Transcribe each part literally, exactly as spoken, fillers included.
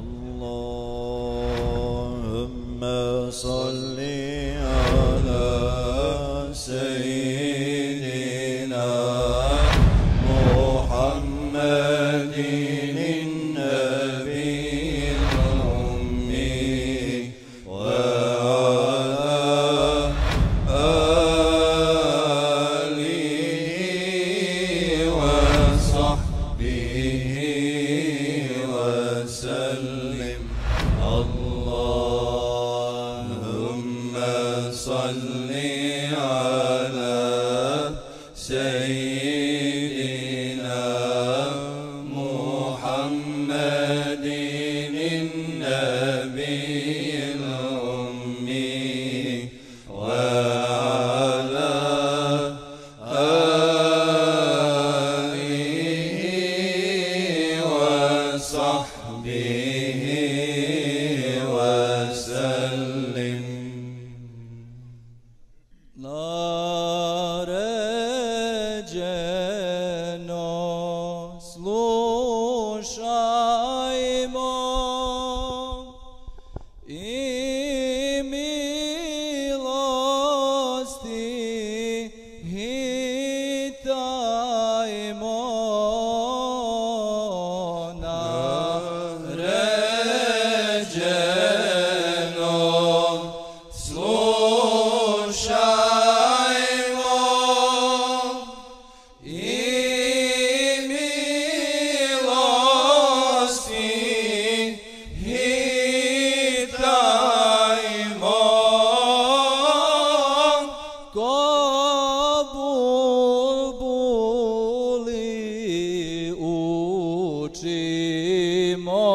اللهم صل على سيدنا محمد النبي الأمي وعلى آله وصحبه وسلم. اللهم صل على سيدنا محمد النبي الأمي وعلى آله وصحبه وسلم. Naređeno slušajmo i milosti hitajmo. Naređeno slušajmo i milosti hitajmo. Ko bulbuli učimo.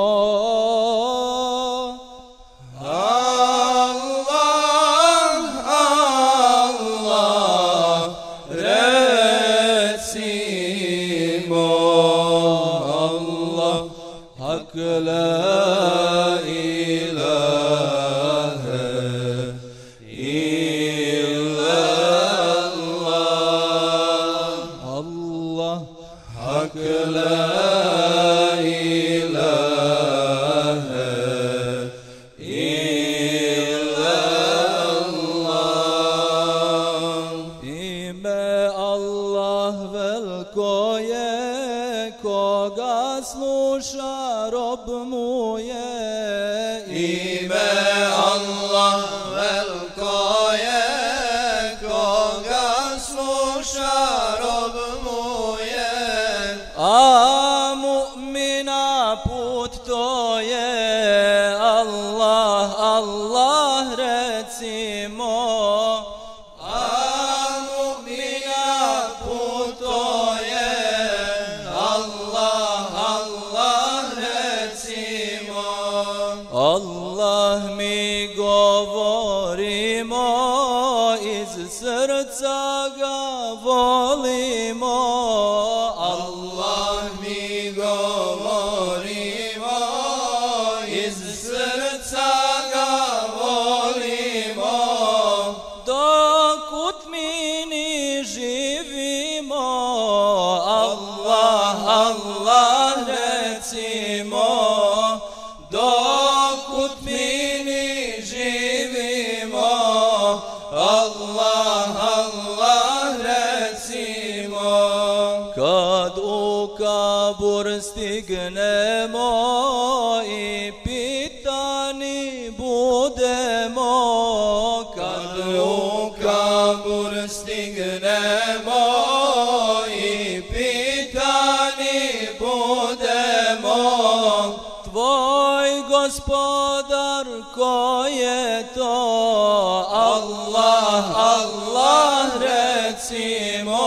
Allah, Allah, recimo. Allah, hak la ilahe illallah. Allah, hak la ilahe illallah. Ime Allah veliko je, koga sluša rob mu je. Ime Allah veliko je, koga sluša rob mu je. A mu'mina put to je Allah, Allah recimo. A mu'mina put to je Allah, Allah recimo. Allah mi govorimo, iz srca ga volimo. Allah mi govorimo, iz srca ga volimo. Dok u tmini živimo, Allah, Allah recimo. Dok u tmini živimo, Allah, Allah recimo. Kad u kabur stignemo i pitani budemo. Kad u kabur stignemo i pitani budemo. Tvoj gospodar ko je to? Allah, Allah recimo.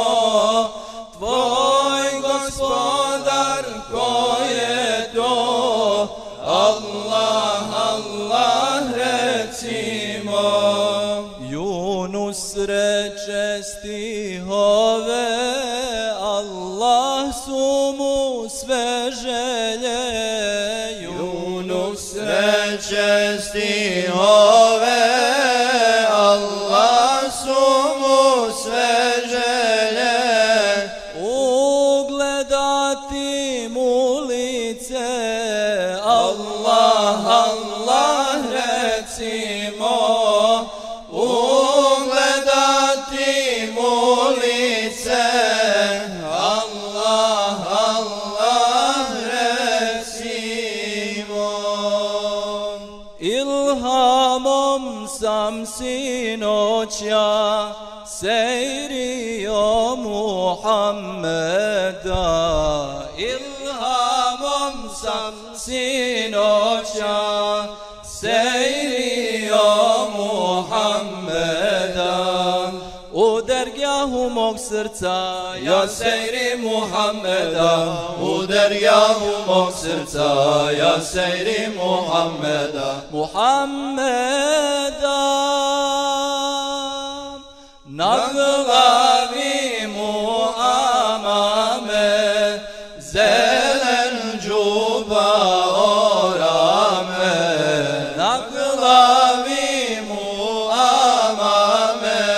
Tvoj gospodar ko je to? Allah, Allah recimo. Yunus reče stihove, Allah su mu sve želje. Yunus reče stihove, Allah su mu sve želje. Ugledati mu lice, Allah, Allah recimo, ugledati mu lice. Allah, Allah recimo. Ilhamom sam sinoća sejrio Muhammeda, ilhamom sam sinoća sejrio Muhammeda. U dergahu mog srca ja sejrim Muhammeda, u dergahu mog srca ja sejrim Muhammeda. Muhammeda, na glavi mu amame, zelen džuba orame. Na glavi mu amame,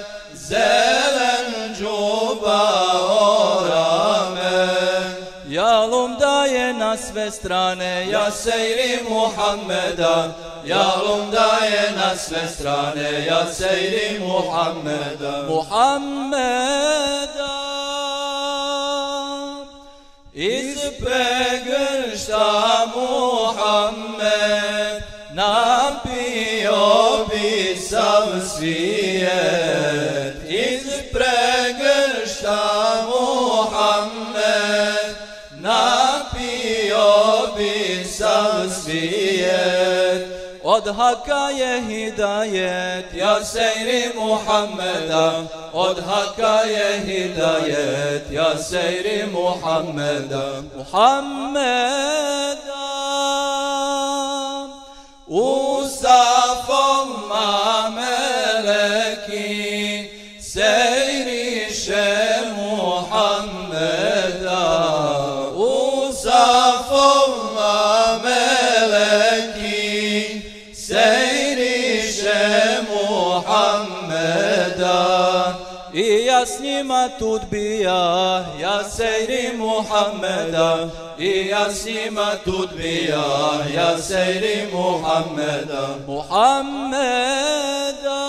zelen džuba orame. Jalum daje na sve strane, ja sejrim Muhammeda. Jalum daje na sve strane, ja sejrim Muhammeda. Muhammeda, iz pregršta Muhammed napio bi sav svijet. Iz pregršta Muhammed napio bi sav svijet. Od haka je hidajet, ja sejrim Muhammeda. Od haka je hidajet, ja sejrim Muhammeda. Muhammeda, u safoma meleki sejriše Muhammeda. U safoma meleki sejriše Muhammeda. I ja s njima tud bija, ja sejrim Muhammeda. I ja s njima tud bija, ja sejrim Muhammeda. Muhammeda.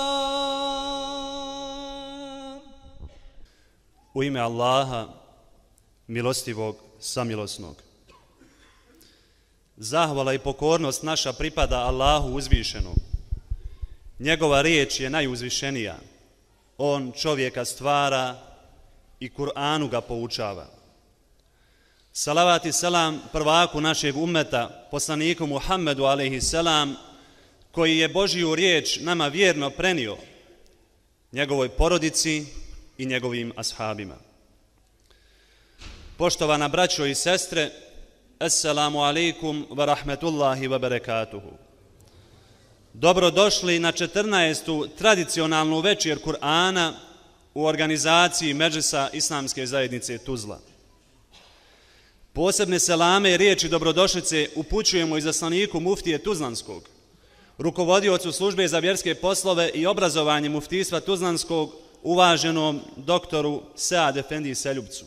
U ime Allaha, milostivog, samilosnog. Zahvala i pokornost naša pripada Allahu uzvišenom. Njegova riječ je najuzvišenija. On čovjeka stvara i Kur'anu ga poučava. Salavat i selam prvaku našeg ummeta, poslaniku Muhammedu alejhi selam, koji je Božju riječ nama vjerno prenio, njegovoj porodici i njegovim ashabima. Poštovana braćo i sestre, assalamu alaikum wa rahmetullahi wa barakatuhu. Dobrodošli na četrnaestu tradicionalnu večer Kur'ana u organizaciji Medžlisa Islamske zajednice Tuzla. Posebne selame i riječi dobrodošlice upućujemo izaslaniku muftije Tuzlanskog, rukovodiocu službe za vjerske poslove i obrazovanje muftijstva Tuzlanskog, uvaženom doktoru Sead Efendiji Seljupcu.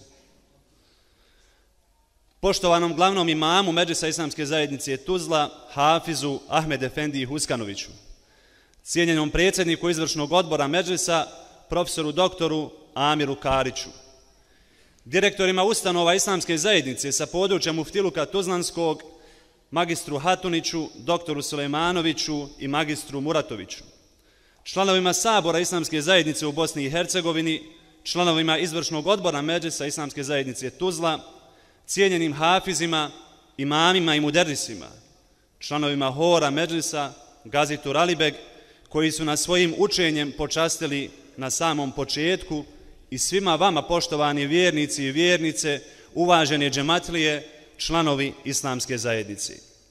Poštovanom glavnom imamu Medžlisa Islamske zajednice Tuzla, Hafizu Ahmed Efendiji Huskanoviću, cijenjenom predsjedniku izvršnog odbora Medžlisa, profesoru doktoru Amiru Kariću, direktorima ustanova Islamske zajednice sa područja Muftiluka Tuzlanskog, magistru Hatuniću, doktoru Sulejmanoviću i magistru Muratoviću, članovima Sabora Islamske zajednice u Bosni i Hercegovini, članovima izvršnog odbora Medžlisa Islamske zajednice Tuzla, cijenjenim hafizima, imamima i muderrisima, članovima hora Medžlisa, Gazi Turalibeg, koji su nas svojim učenjem počastili na samom početku, i svima vama, poštovani vjernici i vjernice, uvažene džematlije, članovi Islamske zajednice.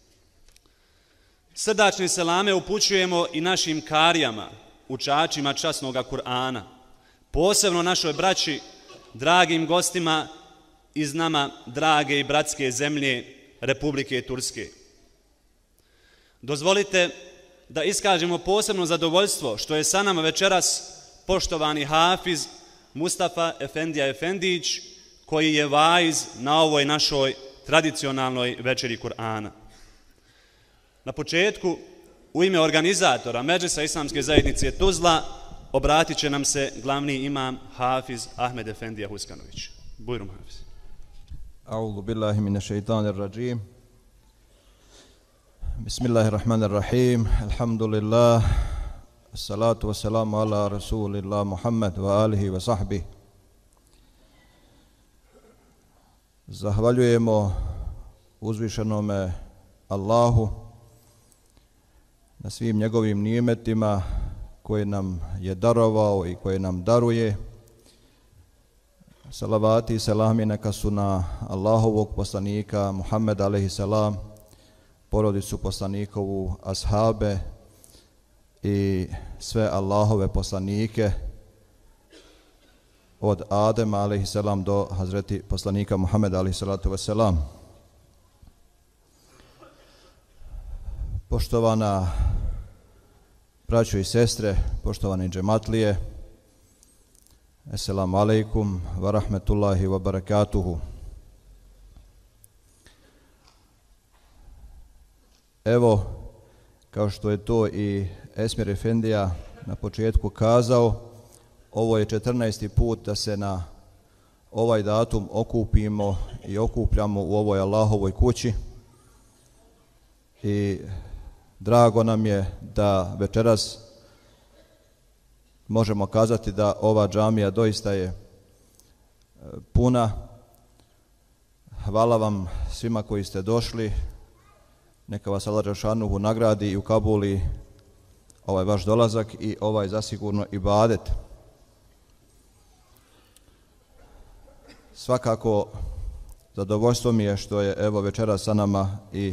Srdačne selame upućujemo i našim karijama, učačima časnoga Kur'ana, posebno našoj braći, dragim gostima iz nama drage i bratske zemlje Republike Turske. Dozvolite da iskažemo posebno zadovoljstvo što je sa nama večeras poštovani hafiz Mustafa Efendija Efendić, koji je vaiz na ovoj našoj tradicionalnoj večeri Kur'ana. Na početku, u ime organizatora Medžlisa Islamske zajednice Tuzla, obratit će nam se glavni imam Hafiz Ahmed Efendija Huskanović. Bujrum Hafiz. A'udhu billahi minash shaitanir rajim. Bismillahirrahmanirrahim. Alhamdulillah. Salatu wassalamu ala rasulillah Muhammad wa alihi wa sahbihi. Zahvaljujemo uzvišenome Allahu na svim njegovim nimetima koje nam je darovao i koje nam daruje. Salavati i selami neka su na Allahovog poslanika Muhammed alejhi selam, porodicu poslanikovu, ashabe i sve Allahove poslanike od Adema alejhi selam do Hazreti poslanika Muhammeda alejhi salatu vesselam. Poštovana braćo i sestre, poštovane džematlije, assalamu alaikum wa rahmetullahi wa barakatuhu. Evo, kao što je to i Esmir Efendija na početku kazao, ovo je četrnaesti put da se na ovaj datum okupimo i okupljamo u ovoj Allahovoj kući i drago nam je da večeras možemo kazati da ova džamija doista je puna. Hvala vam svima koji ste došli. Neka vas Allah dželešanohu nagradi i ukabuli ovaj vaš dolazak i ovaj zasigurno ibadet. Svakako zadovoljstvo mi je što je evo večeras sa nama i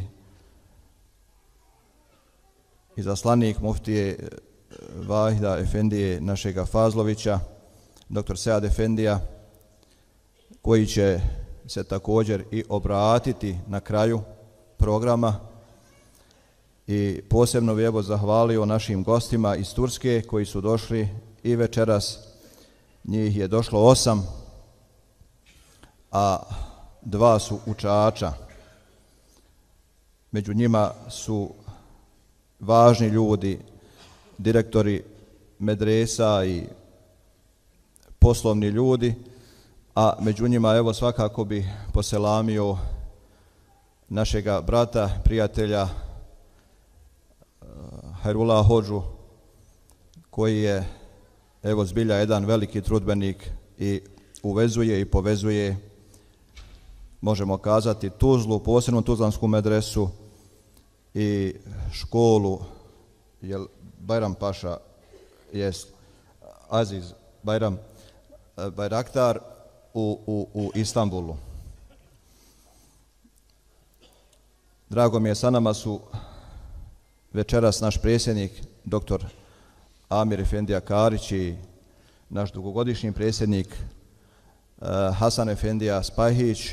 izaslanik muftije Vahida Efendije našega Fazlovića, doktor Sead Efendija, koji će se također i obratiti na kraju programa. I posebno bih evo zahvalio našim gostima iz Turske koji su došli i večeras. Njih je došlo osam, a dva su učača. Među njima su važni ljudi, direktori medresa i poslovni ljudi, a među njima evo svakako bi poselamio našega brata, prijatelja Hairullah Hodžu, koji je evo zbilja jedan veliki trudbenik i uvezuje i povezuje, možemo kazati, Tuzlu, posebno Tuzlansku medresu i školu, jel Bajram Paša jest Aziz Bajram Bajraktar u, u, u Istanbulu. Drago mi je, sa nama su večeras naš predsjednik, doktor Amir Efendija Karić i naš dugogodišnji predsjednik uh, Hasan Efendija Spajhić.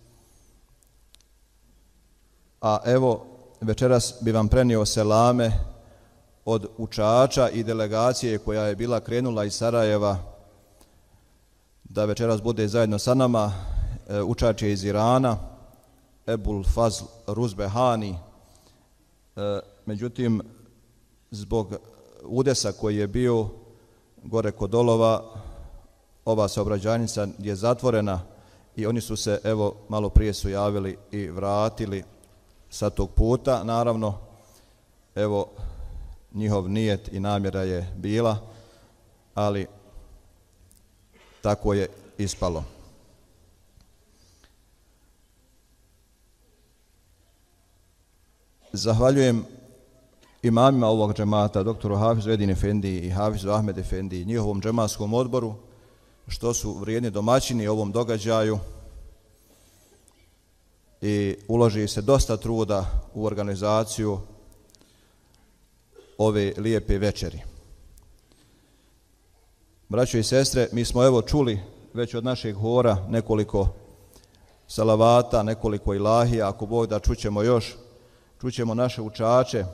A evo, večeras bi vam prenio selame od učača i delegacije koja je bila krenula iz Sarajeva da večeras bude zajedno sa nama. E, učač je iz Irana, Ebul Fazl Ruzbehani. E, međutim, zbog udesa koji je bio gore kod Dolova, ova saobraćajnica je zatvorena i oni su se, evo, malo prije su javili i vratili sa tog puta. Naravno, evo, njihov nijet i namjera je bila, ali tako je ispalo. Zahvaljujem imamima ovog džemata, doktoru Hafizu Edin Efendiji i Hafizu Ahmed Efendiji, njihovom džematskom odboru, što su vrijedni domaćini ovom događaju i uloži se dosta truda u organizaciju ove lijepe večeri. Braćo i sestre, mi smo evo čuli već od našeg hora nekoliko salavata, nekoliko ilahija, ako Bog da čućemo još, čućemo naše učače,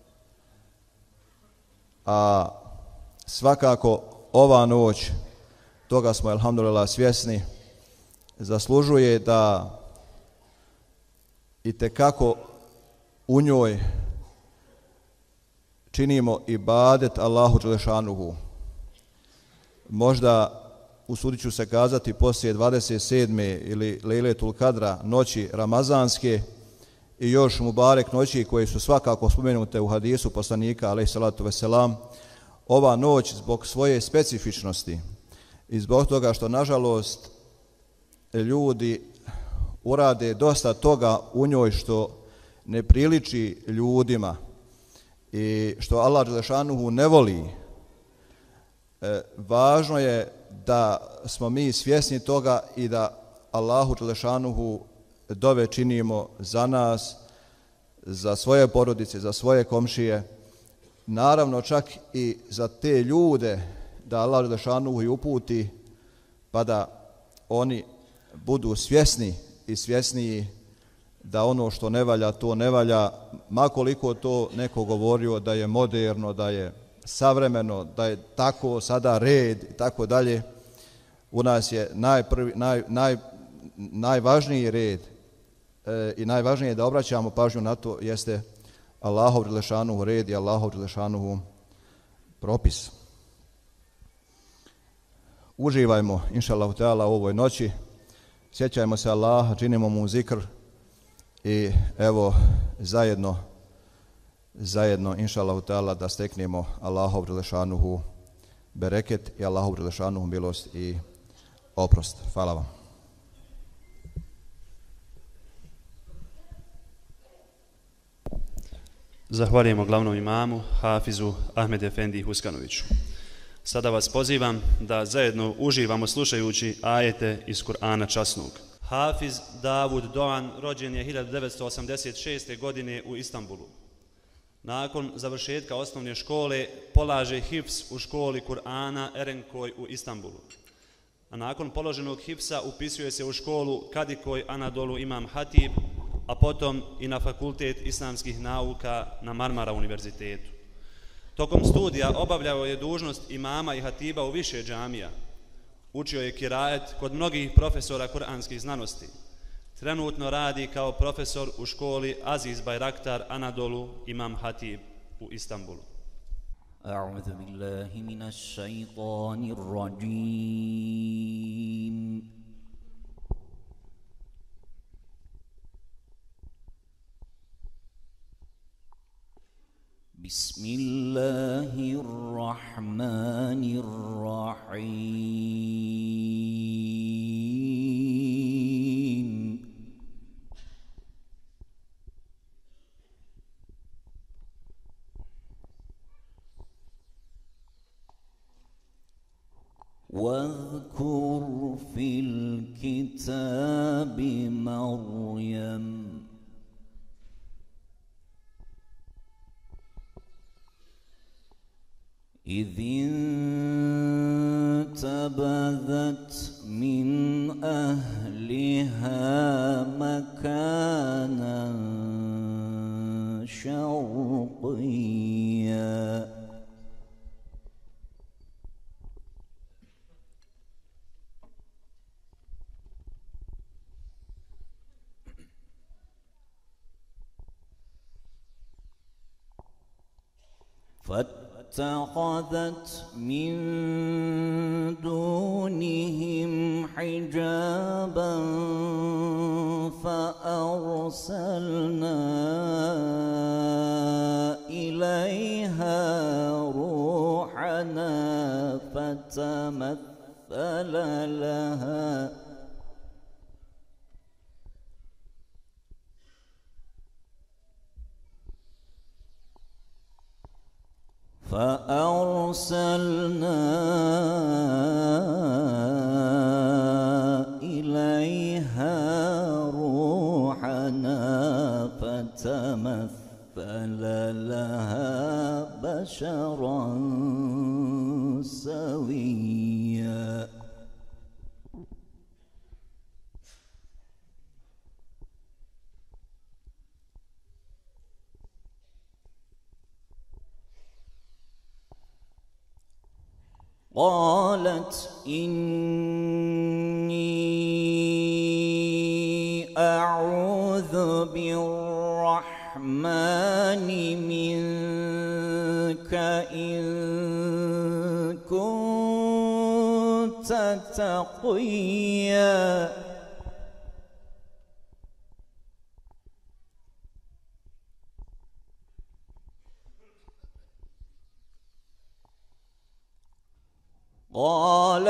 a svakako ova noć, toga smo alhamdulillah svjesni, zaslužuje da i tekako u njoj činimo ibadet Allahu dželešanuhu. Možda, usudit ću se kazati, poslije dvadeset sedme ili Lejletul Kadra, noći ramazanske i još mubarek noći koje su svakako spomenute u hadisu poslanika alejhi salatu vesselam, ova noć zbog svoje specifičnosti i zbog toga što nažalost ljudi urade dosta toga u njoj što ne priliči ljudima i što Allah dželešanuhu ne voli, e, važno je da smo mi svjesni toga i da Allahu dželešanuhu dove činimo za nas, za svoje porodice, za svoje komšije, naravno čak i za te ljude da Allah dželešanuhu i uputi pa da oni budu svjesni i svjesniji da ono što ne valja, to ne valja, makoliko to neko govorio da je moderno, da je savremeno, da je tako sada red i tako dalje. U nas je najprvi, naj, naj, najvažniji red e, i najvažnije da obraćamo pažnju na to jeste Allahov dželešanuhu red i Allahov dželešanuhu propis. Uživajmo, inša Allahu teala, u ovoj noći. Sjećajmo se Allaha, činimo mu zikr i evo zajedno, zajedno inša Allahu teala da steknemo Allahov dželešanuhu bereket i Allahov dželešanuhu milost i oprost. Hvala vam. Zahvaljujemo glavnom imamu, Hafizu Ahmed Efendiji Huskanoviću. Sada vas pozivam da zajedno uživamo slušajući ajete iz Kur'ana časnog. Hafiz Davud Doğan rođen je hiljadu devetsto osamdeset šeste. godine u Istanbulu. Nakon završetka osnovne škole polaže hifz u školi Kur'ana Erenkoj u Istanbulu. A nakon položenog hifza upisuje se u školu Kadikoj Anadolu Imam Hatib, a potom i na Fakultet islamskih nauka na Marmara univerzitetu. Tokom studija obavljao je dužnost imama i hatiba u više džamija. Učio je kirajet kod mnogih profesora kuranskih znanosti. Trenutno radi kao profesor u školi Aziz Bayraktar Anadolu Imam Hatib u Istanbulu. A'udhu billahi minash shaytanir rajim. Bismillahirrahmanirrahim. واذكر في الكتاب مريم إذ انتبذت من أهلها مكانا شرقيا فاتخذت من دونهم حجابا فأرسلنا إليها روحنا فتمثل لها فأرسلنا إليها روحنا فتمثل لها بشرا سويا قالت إني أعوذ برب الرحمن منك إن كنت تقيا قال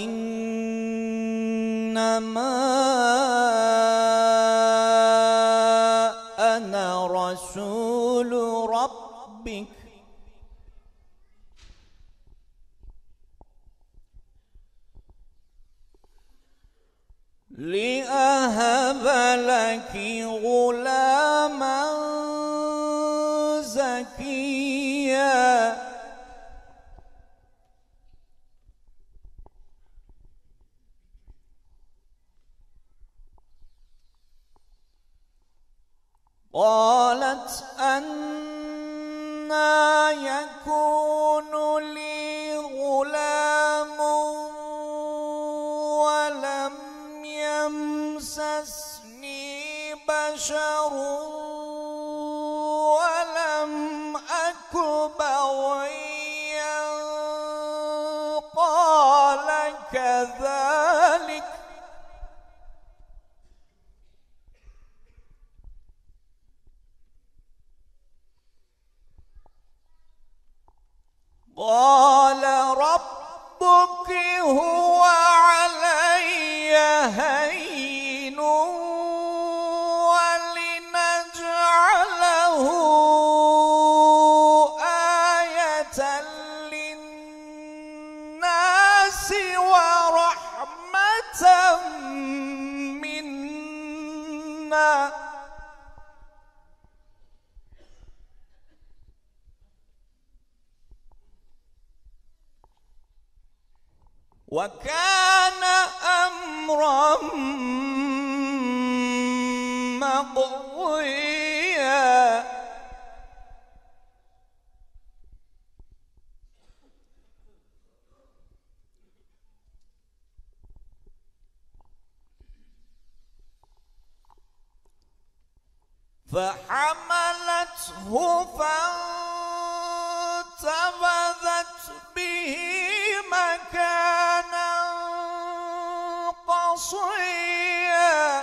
إنما أنا رسول ربك لأهب لك غلاما زكيا قالت أنى يكون لي غلام ولم يمسسني بشر ولم أك بغيا قال كذلك قال ربك هو علي هين ولنجعله آية للناس ورحمة منا وكان أمرا مقضيا فحملته فانتبذت به مكانا قصيا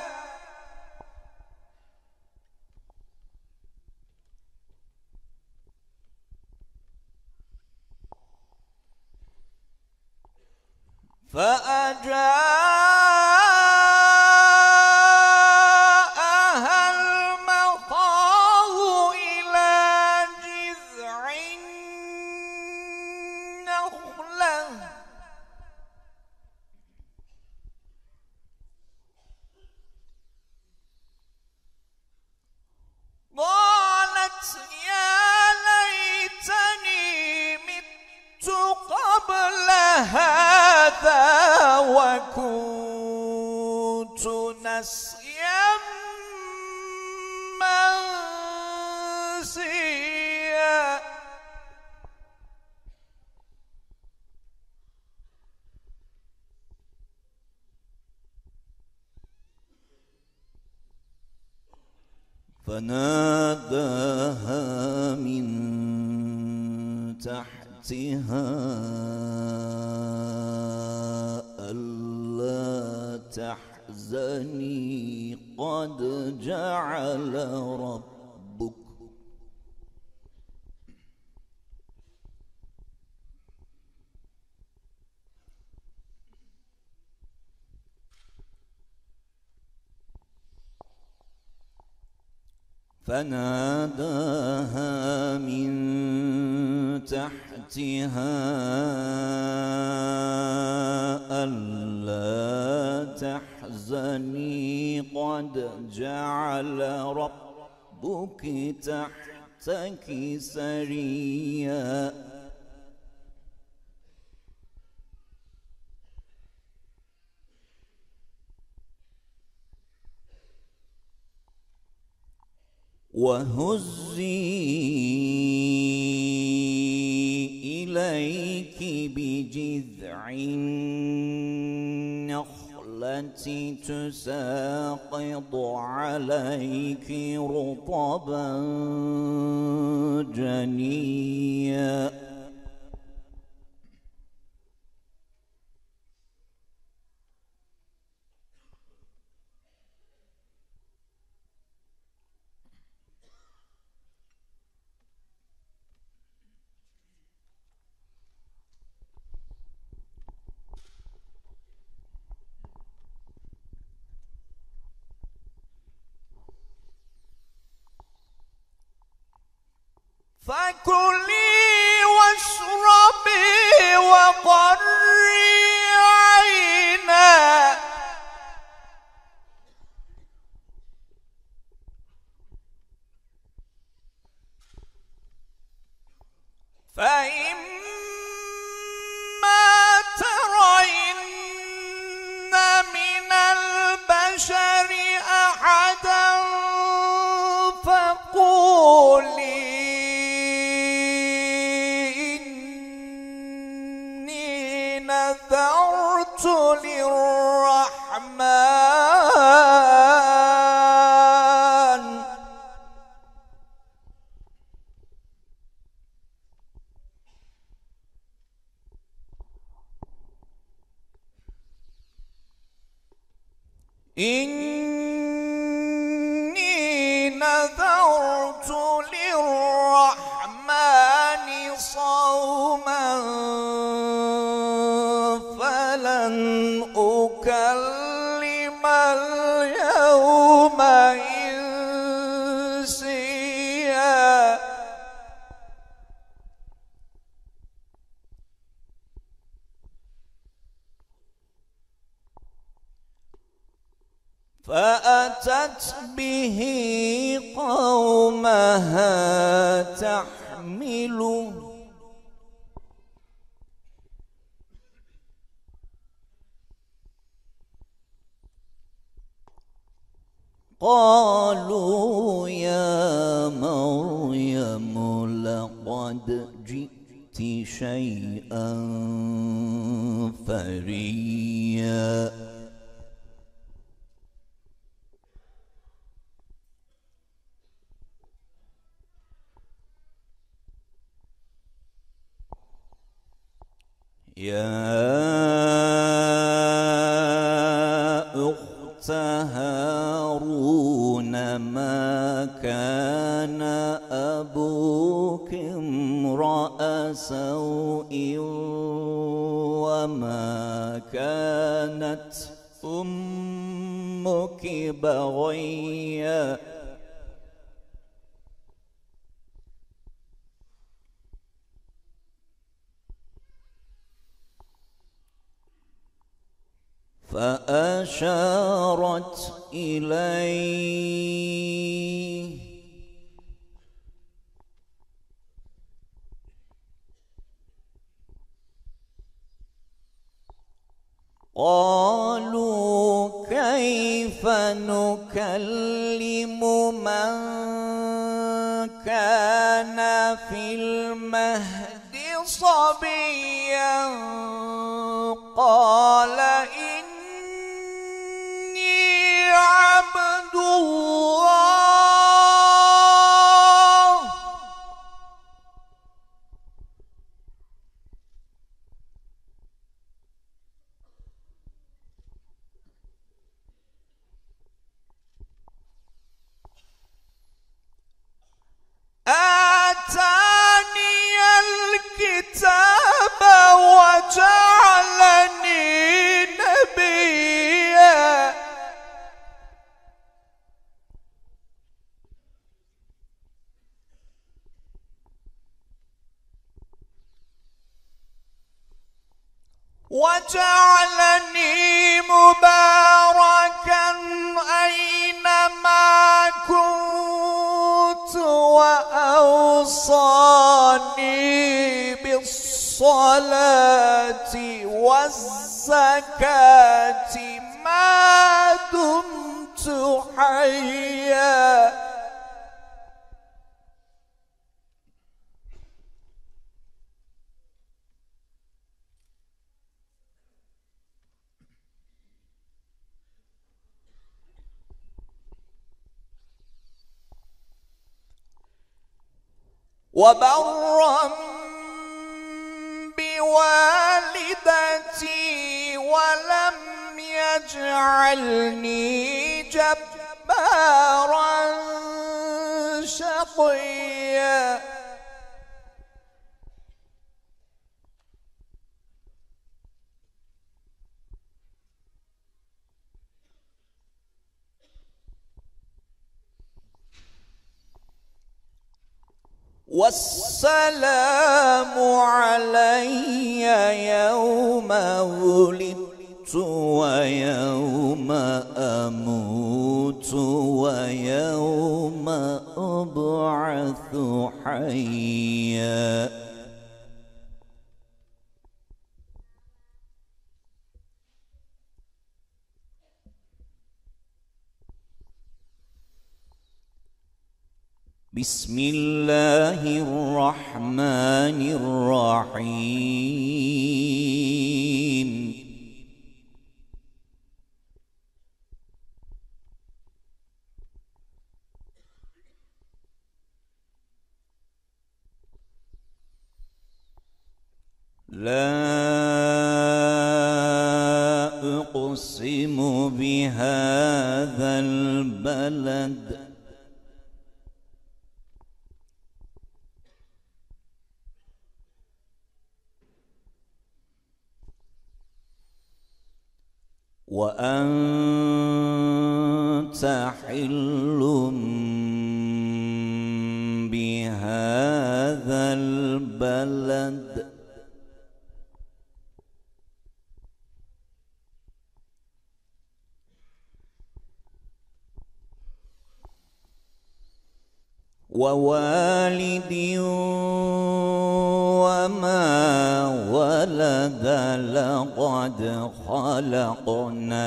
فأجاءها المخاض إلى جذع النخلة قالت يا ليتني مت قبل هذا وكنت نسيا منسيا فناداها من تحتها ألا تحزني قد جعل ربك فناداها من تحتها ألا تحزني قد جعل ربك تحتك سريا وهزي إليك بجذع النخلة التي تساقط عليك رطبا جنيا فكلي واشربي وقري عينا فإما ترين من البشر أحدا فقولي نذرت للرحمن إني نذرت للرحمن صوما فلن أكلم اليوم إنسيا فأتت به قومها تحمله قالوا يا مريم لقد جئت شيئا فريا يا أخت هارون ما كان أبوك امرأ سوء وما كانت أمك بغيا فأشارت إليه قالوا كيف نكلم من كان في المهد صبيا قال إني عبد الله آتاني الكتاب وجعلني نبيا وجعلني مباركا أينما كنت وأوصاني بالصلاة والزكاة ما دمت حيا وبرا بوالدتي ولم يجعلني جبارا شقيا والسلام علي يوم ولدت ويوم أموت ويوم أبعث حيا بسم الله الرحمن الرحيم لا أقسم بهذا البلد وأنت حل بهذا البلد ووالد وما ولد لقد خلقنا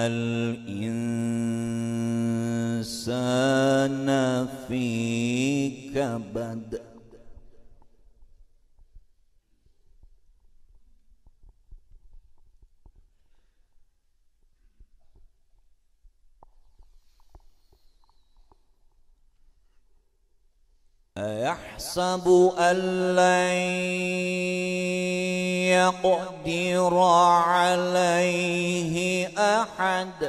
الإنسان في كبد أيحسب أن لن يقدر عليه أحد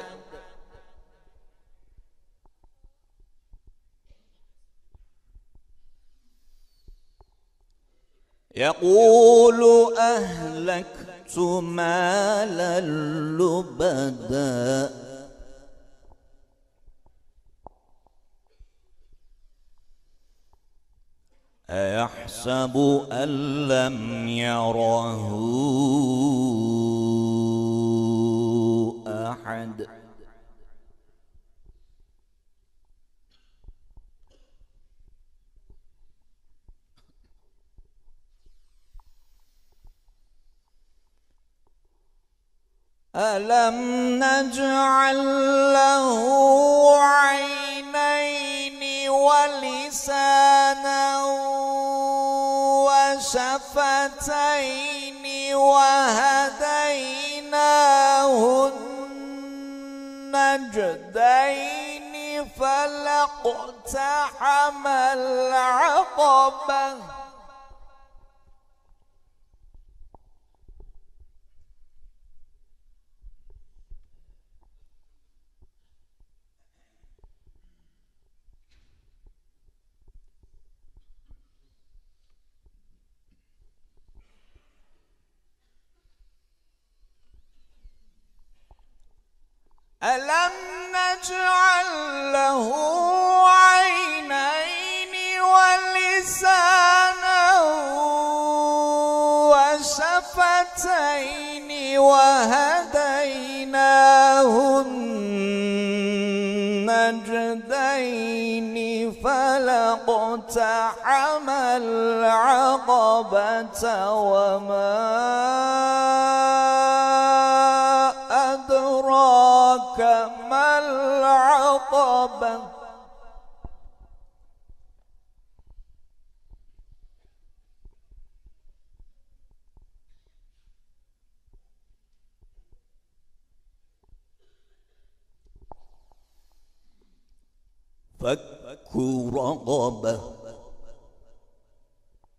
يقول أهلكت مالا لبدا أيحسب أن لم يره أحد ألم نجعل له عينين ولسانا وشفتين وهديناه النجدين فلاقتحم العقبة ألم نجعل له عينين ولسانا وشفتين وهديناه النجدين فلاقتحم العقبة وما ما العقبة فك رقبة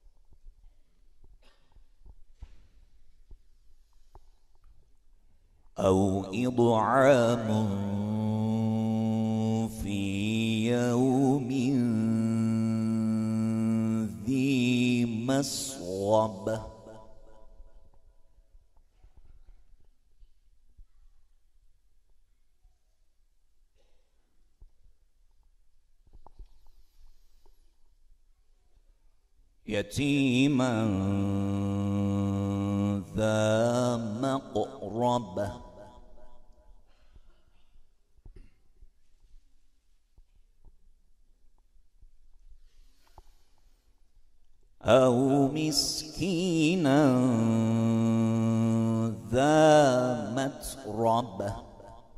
أو إطعام في يوم ذي مسغبة يتيما ذا مقربة أو مسكينا ذا متربة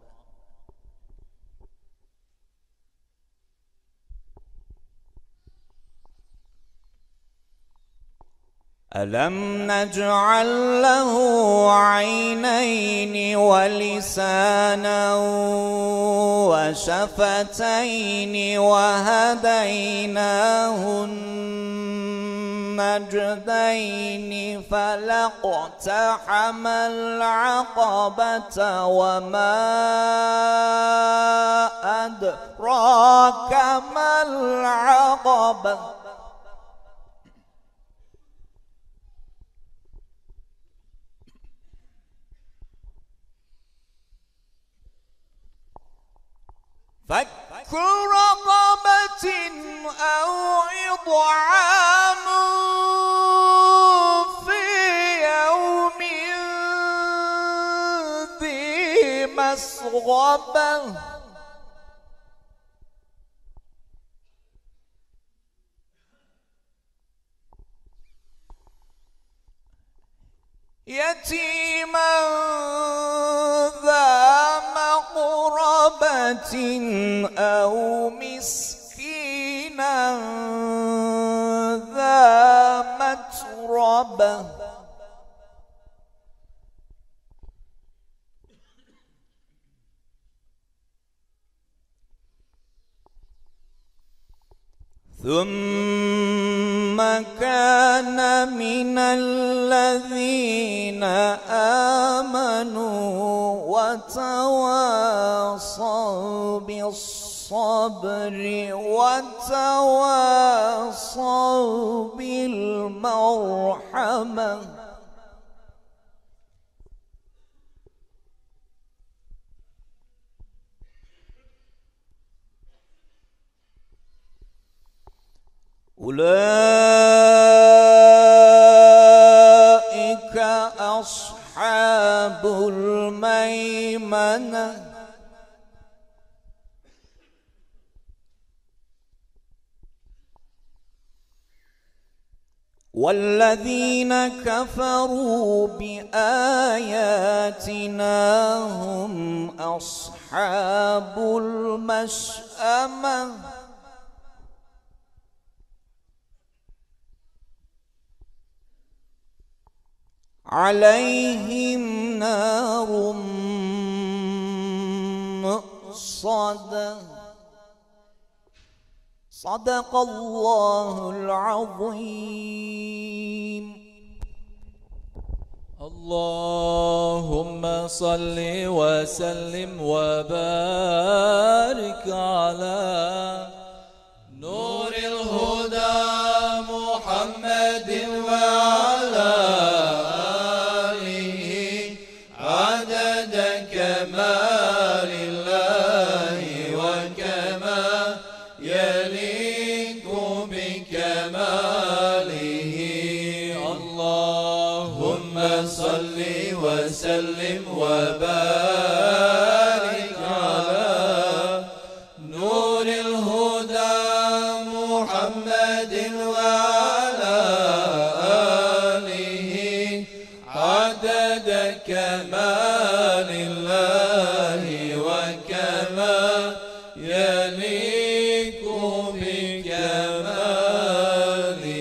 ألم نجعل له عينين ولسانا وشفتين وهديناه النجدين فلاقتحم العقبة وما أدراك ما العقبة فك رقبة أو إطعام في يوم ذي مسغبة يتيما ذا مقربة أو مسكينا ذا متربة ثم كان من الذين آمنوا وتواصوا بالصبر وتواصوا بالمرحمة أولئك أصحاب الميمنة والذين كفروا بآياتنا هم أصحاب المشأمة عليهم نار مؤصدة صدق الله العظيم. اللهم صل وسلم وبارك على نور الهدى محمد وعلى آله عدد كمال الله وكما يليق بكماله. اللهم صل وسلم وبارك على نور الهدى محمد وعلى آله عدد كمال الله وكما يليق بكماله.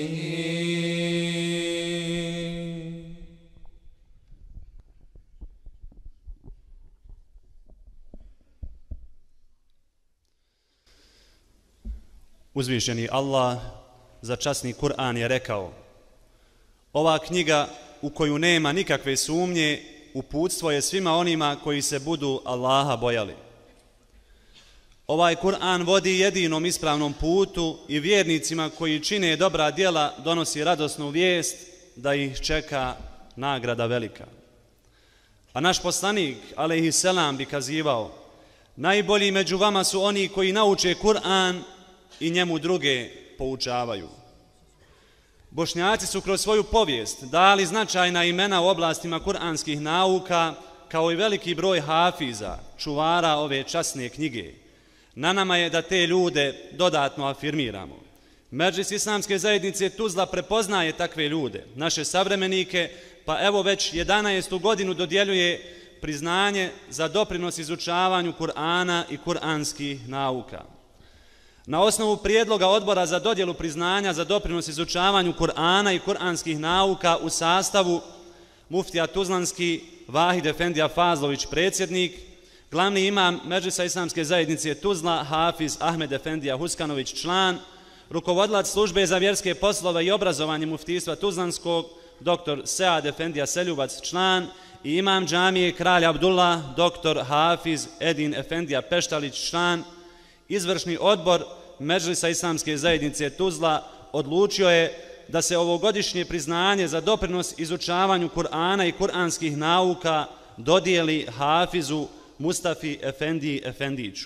Uzvišeni Allah za časni Kur'an je rekao: ova knjiga u koju nema nikakve sumnje uputstvo je svima onima koji se budu Allaha bojali. Ovaj Kur'an vodi jedinom ispravnom putu i vjernicima koji čine dobra djela donosi radosnu vijest da ih čeka nagrada velika. A naš poslanik, alejhi selam, bi kazivao: najbolji među vama su oni koji nauče Kur'an i njemu druge poučavaju. Bošnjaci su kroz svoju povijest dali značajna imena u oblastima kuranskih nauka, kao i veliki broj hafiza, čuvara ove časne knjige. Na nama je da te ljude dodatno afirmiramo. Medžlis Islamske zajednice Tuzla prepoznaje takve ljude, naše savremenike, pa evo već jedanaestu godinu dodjeljuje priznanje za doprinos izučavanju Kur'ana i kuranskih nauka. Na osnovu prijedloga odbora za dodjelu priznanja za doprinos izučavanju Kur'ana i kuranskih nauka u sastavu muftija Tuzlanski Vahid Efendija Fazlović predsjednik, glavni imam Medžlisa Islamske zajednice Tuzla Hafiz Ahmed Efendija Huskanović član, rukovodilac službe za vjerske poslove i obrazovanje muftijstva Tuzlanskog doktor Sead Efendija Seljubac član i imam džamije Kralj Abdullah doktor Hafiz Edin Efendija Peštalić član. Izvršni odbor Medžlisa Islamske zajednice Tuzla odlučio je da se ovogodišnje priznanje za doprinos izučavanju Kur'ana i kuranskih nauka dodijeli Hafizu Mustafi Efendiji Efendiću.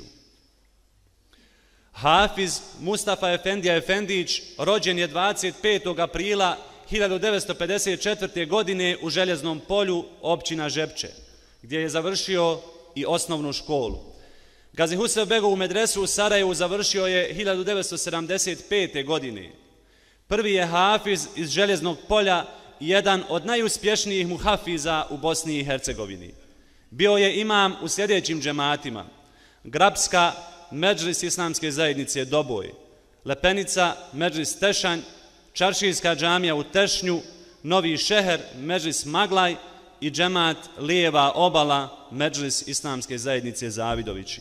Hafiz Mustafa Efendija Efendić rođen je dvadeset petog aprila hiljadu devetsto pedeset četvrte. godine u Željeznom polju, općina Žepče, gdje je završio i osnovnu školu. Gazi Husrev Begovu medresu u Sarajevu završio je hiljadu devetsto sedamdeset pete. godine. Prvi je hafiz iz Željeznog polja i jedan od najuspješnijih muhafiza u Bosni i Hercegovini. Bio je imam u sljedećim džematima: Grabska, Medžlis Islamske zajednice Doboj, Lepenica, Medžlis Tešanj, Čaršijska džamija u Tešnju, Novi Šeher, Medžlis Maglaj i džemat Lijeva obala, Medžlis Islamske zajednice Zavidovići.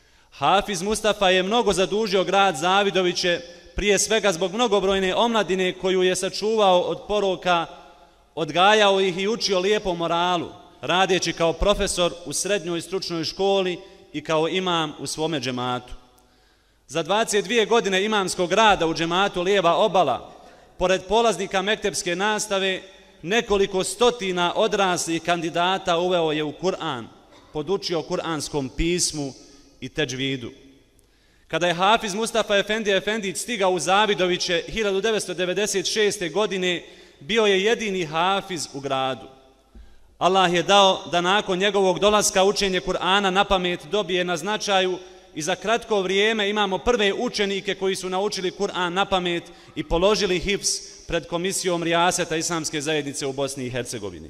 Hafiz Mustafa je mnogo zadužio grad Zavidoviće, prije svega zbog mnogobrojne omladine koju je sačuvao od poroka, odgajao ih i učio lijepom moralu, radeći kao profesor u srednjoj stručnoj školi i kao imam u svome džematu. Za dvadeset dvije godine imamskog rada u džematu Lijeva obala, pored polaznika mektepske nastave, nekoliko stotina odraslih kandidata uveo je u Kur'an, podučio kuranskom pismu i teđvidu. Kada je Hafiz Mustafa Efendija Efendić stigao u Zavidoviće hiljadu devetsto devedeset šeste. godine, bio je jedini hafiz u gradu. Allah je dao da nakon njegovog dolaska učenje Kur'ana na pamet dobije na značaju i za kratko vrijeme imamo prve učenike koji su naučili Kur'an na pamet i položili hifz pred komisijom Rijaseta Islamske zajednice u Bosni i Hercegovini.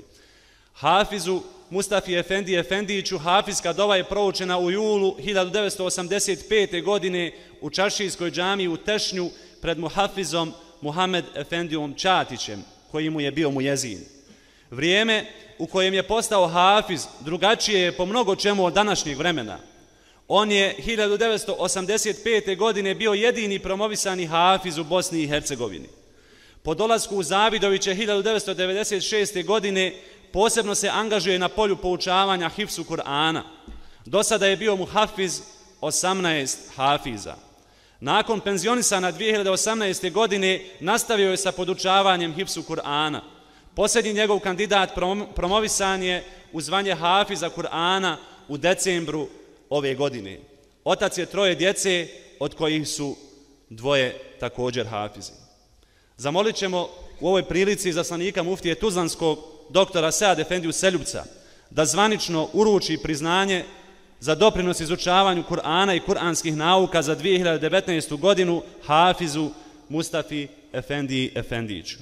Hafizu Mustafi Efendiji Efendiću hafizska dova je proučena u julu hiljadu devetsto osamdeset pete. godine u Čaršijskoj džamiji u Tešnju pred muhafizom Muhammed Efendijom Čatićem, koji mu je bio mujezin. Vrijeme u kojem je postao hafiz drugačije je po mnogo čemu od današnjeg vremena. On je hiljadu devetsto osamdeset pete. godine bio jedini promovisani hafiz u Bosni i Hercegovini. Po dolasku u Zavidoviće hiljadu devetsto devedeset šeste. godine posebno se angažuje na polju poučavanja hifsu Kur'ana. Do sada je bio muhafiz osamnaest hafiza. Nakon penzionisana dvije hiljade osamnaeste. godine nastavio je sa podučavanjem hifsu Kur'ana. Posljednji njegov kandidat promovisan je u zvanje hafiza Kur'ana u decembru ove godine. Otac je troje djece, od kojih su dvoje također hafizi. Zamolit ćemo u ovoj prilici izaslanika muftije Tuzlanskog doktora Sead Efendiju Seljubca da zvanično uruči priznanje za doprinos izučavanju Kur'ana i kuranskih nauka za dvije hiljade devetnaestu. godinu hafizu Mustafi Efendiji Efendiću.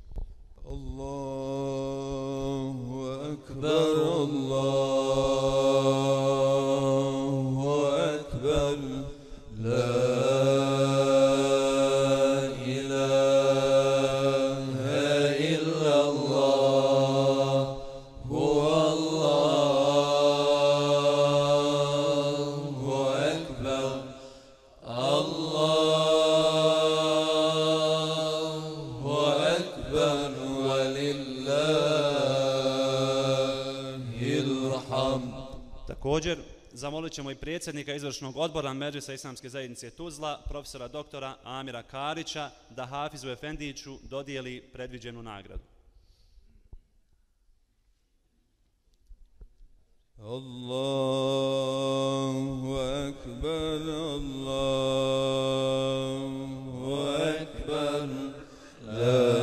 Allahu akbar, Allahu akbar, la Također, zamolit ćemo i predsjednika izvršnog odbora Medžlisa Islamske zajednice Tuzla, profesora doktora Amira Karića, da Hafizu Efendiću dodijeli predviđenu nagradu. Allahu akbar, Allahu akbar, la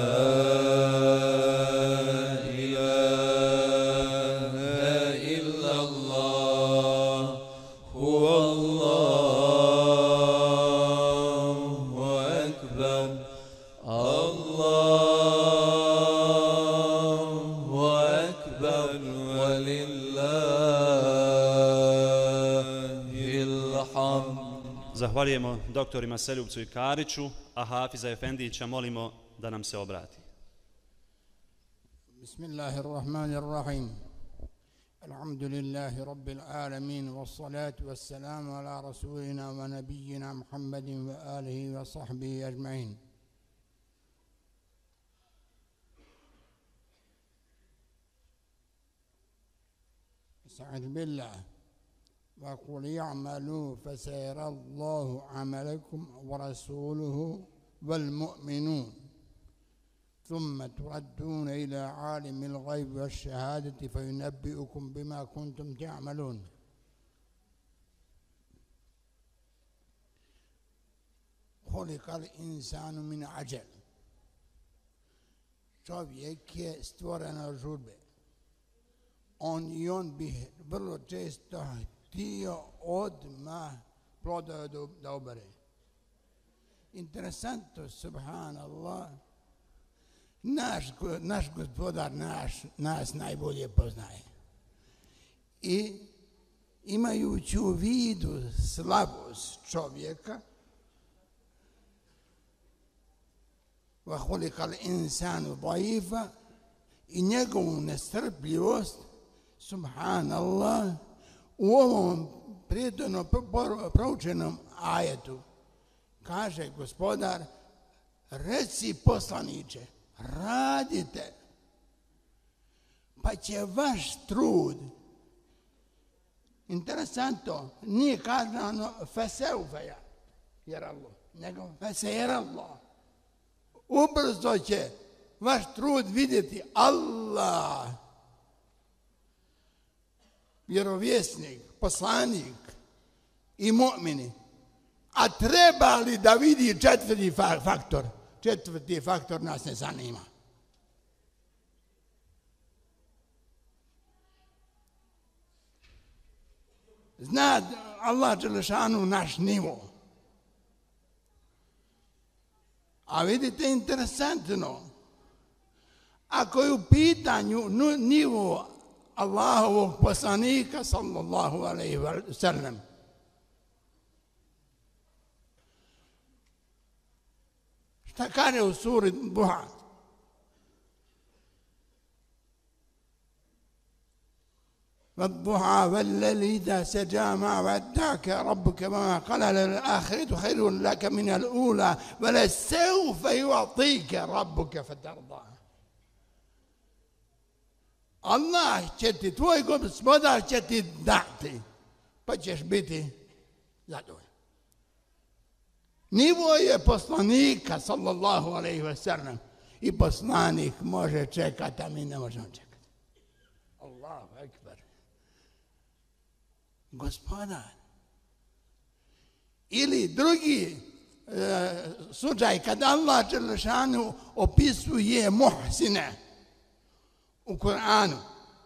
Zahvaljujemo doktorima Seljupcu i Kariću, a Hafiza Efendića molimo da nam se obrati. Bismillahirrahmanirrahim. Alhamdulillahi rabbil alamin, wassalatu wassalamu ala rasulina wa nabijina Muhammadin wa alihi wa sahbihi ajma'in. Sa'ad billah. وقل يعملوا فسيرى الله عملكم ورسوله والمؤمنون ثم تردون إلى عالم الغيب والشهادة فينبئكم بما كنتم تعملون. خلق الإنسان من عجل. Čovjek je stvoren od žurbe. On i on bi vrlo često htio odmah plodove da obere. Interesantno, subhanallah, naš, naš gospodar naš, nas najbolje poznaje. I imajući u vidu slabost čovjeka, وَخُلِقَ الْإِنسَانُ ضَعِيفًا, i njegovu nestrpljivost, subhanallah, u ovom prijetno proučenom ajetu kaže gospodar: reci poslaniče, radite, pa će vaš trud, interesantno, nije kazano feseufe jer Allah, nego fesejer Allah, ubrzo će vaš trud vidjeti Allah. Vjerovjesnik, poslanik i mu'mini. A treba li da vidi četvrti faktor? Četvrti faktor nas ne zanima. Zna Allah dželešanu naš nivo. A vidite, interesantno, ako je u pitanju nivo Allahovog poslanika sallallahu alejhi ve sellem, šta kaže u suri Duha? والضحى والليل إذا سجى ما ودعك ربك وما قلى للآخرة خير لك من الأولى ولسوف يعطيك ربك فترضى. Allah će ti, tvoj gospodar će ti dati, pa ćeš biti zadovoljan. Nivo je poslanika, sallallahu alejhi ve sellem, i poslanik može čekati, a mi ne možemo čekati. Allahu ekber. Gospodar. Ili drugi e, slučaj, kad Allah dželešanu opisuje muhsine u Kur'anu,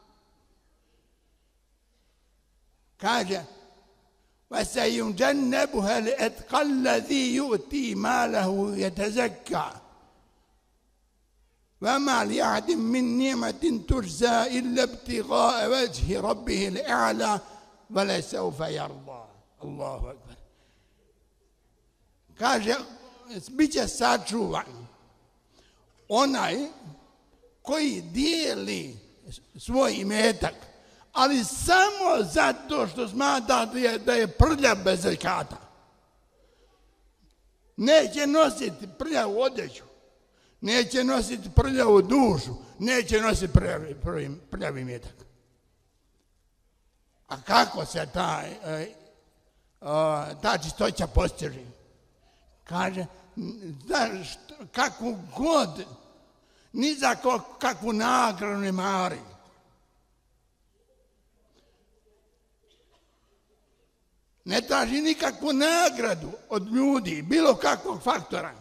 kaže: وَسَيُنْجَنَّبُهَا الْأَتْقَى الَّذِي يُؤْتِي مَالَهُ يَتَزَكَّى وَمَا لِأَحَدٍ مِّن نِّعْمَةٍ تُجْزَى إِلَّا ابْتِغَاءَ وَجْهِ رَبِّهِ الْأَعْلَى وَلَسَوْفَ يَرْضَى. Allahu akbar. Kaže, bit će sačuvan onaj koji dijeli svoj imetak, ali samo zato što smatra da je, da je prljav bez zekata. Neće nositi prljavu odjeću, neće nositi prljavu dušu, neće nositi prljavi, prljavi imetak. A kako se ta, ta čistoća postiže? Kaže, znaš, kakvu god, ni za kakvu nagradu ne mari. Ne traži nikakvu nagradu od ljudi, bilo kakvog faktora.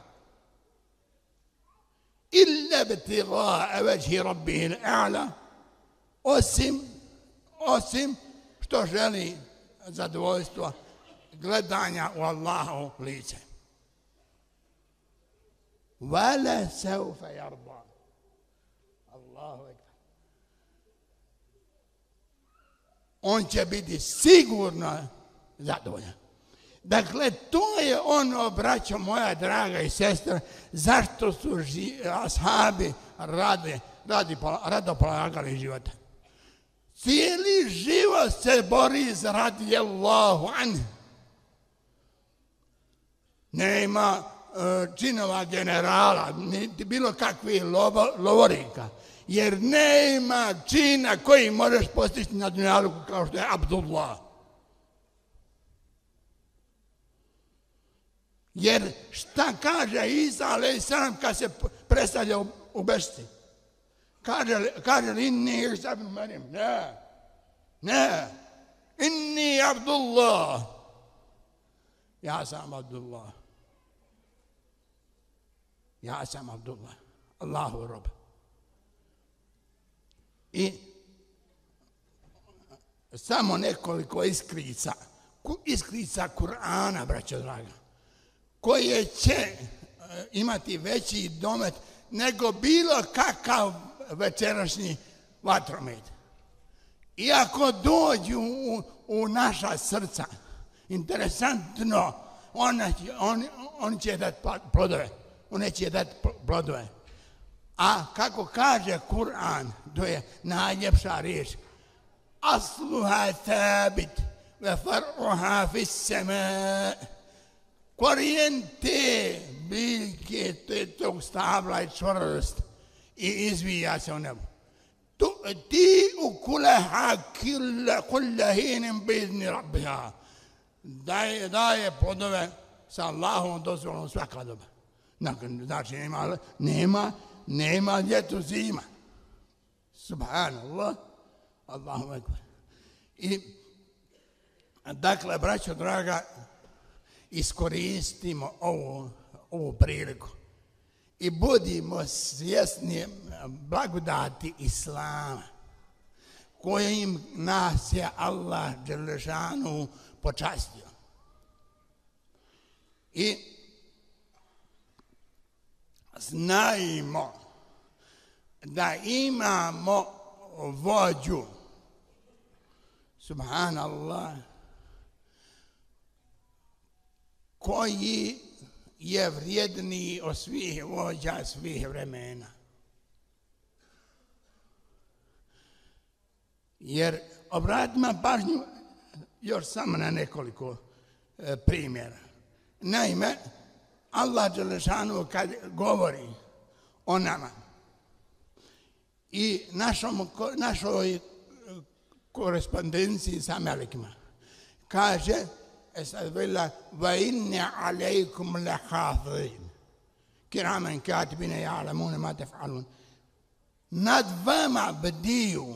Illa btigaa vajhi rabbihil a'la, osim, osim što želi zadovoljstvo gledanja u Allahovo lice. Wala sawfa yarda. Allahu ekber. On će biti sigurno zadovoljan. Dakle, to je ono, braćo moja draga i sestra, zašto su ži, ashabi rade, radi, rado polagali života. Cijeli život se bori za radi Allahu an. Nema uh, činova generala, niti bilo kakvih lovo, lovorika, jer nema čina koji možeš postići na dunjaluku kao što je Abdullah. Jer šta kaže Isa alejhi selam kad se predstavlja u, u bešti? Kaže, kaže li inni Isa ibn Marijam? Ne, ne, inni Abdullah. Ja sam Abdullah. Ja sam Abdullah, Allahu rob. I samo nekoliko iskrica, iskrica Kur'ana, braćo draga, koje će imati veći domet nego bilo kakav večerašnji vatromet. I ako dođu u, u naša srca, interesantno, on, on, on će dati plodove. On neće dati plodove. A kako kaže Kur'an, to je najljepša riječ, asluha thabit ve far'uha fis sama. Korijen te biljke, te tog stabla je čvrst i izvija se u nebu. Ti u kuleha kulla hinem bizni rabbiha. Daje, daje plodove sa Allahom dozvolom svaka doba. Znači nema, nema, nema ljeto zima. Subhanallah. Allahu ekber. I dakle, braćo draga, iskoristimo ovu, ovu priliku i budimo svjesni blagodati Islama kojim nas je Allah dželešanu počastio. I znajmo da imamo vođu, subhanallah, koji je vrijedniji od svih vođa svih vremena. Jer obratimo pažnju još samo na nekoliko e, primjera. Naime, Allah dželešanu kad govori o nama i našom, našoj korespondenciji sa melekima, kaže estağfirullah ve inne alejkum lehafizin kiramen katibine ya'lamune ma tef'alun. Nad vama bdiju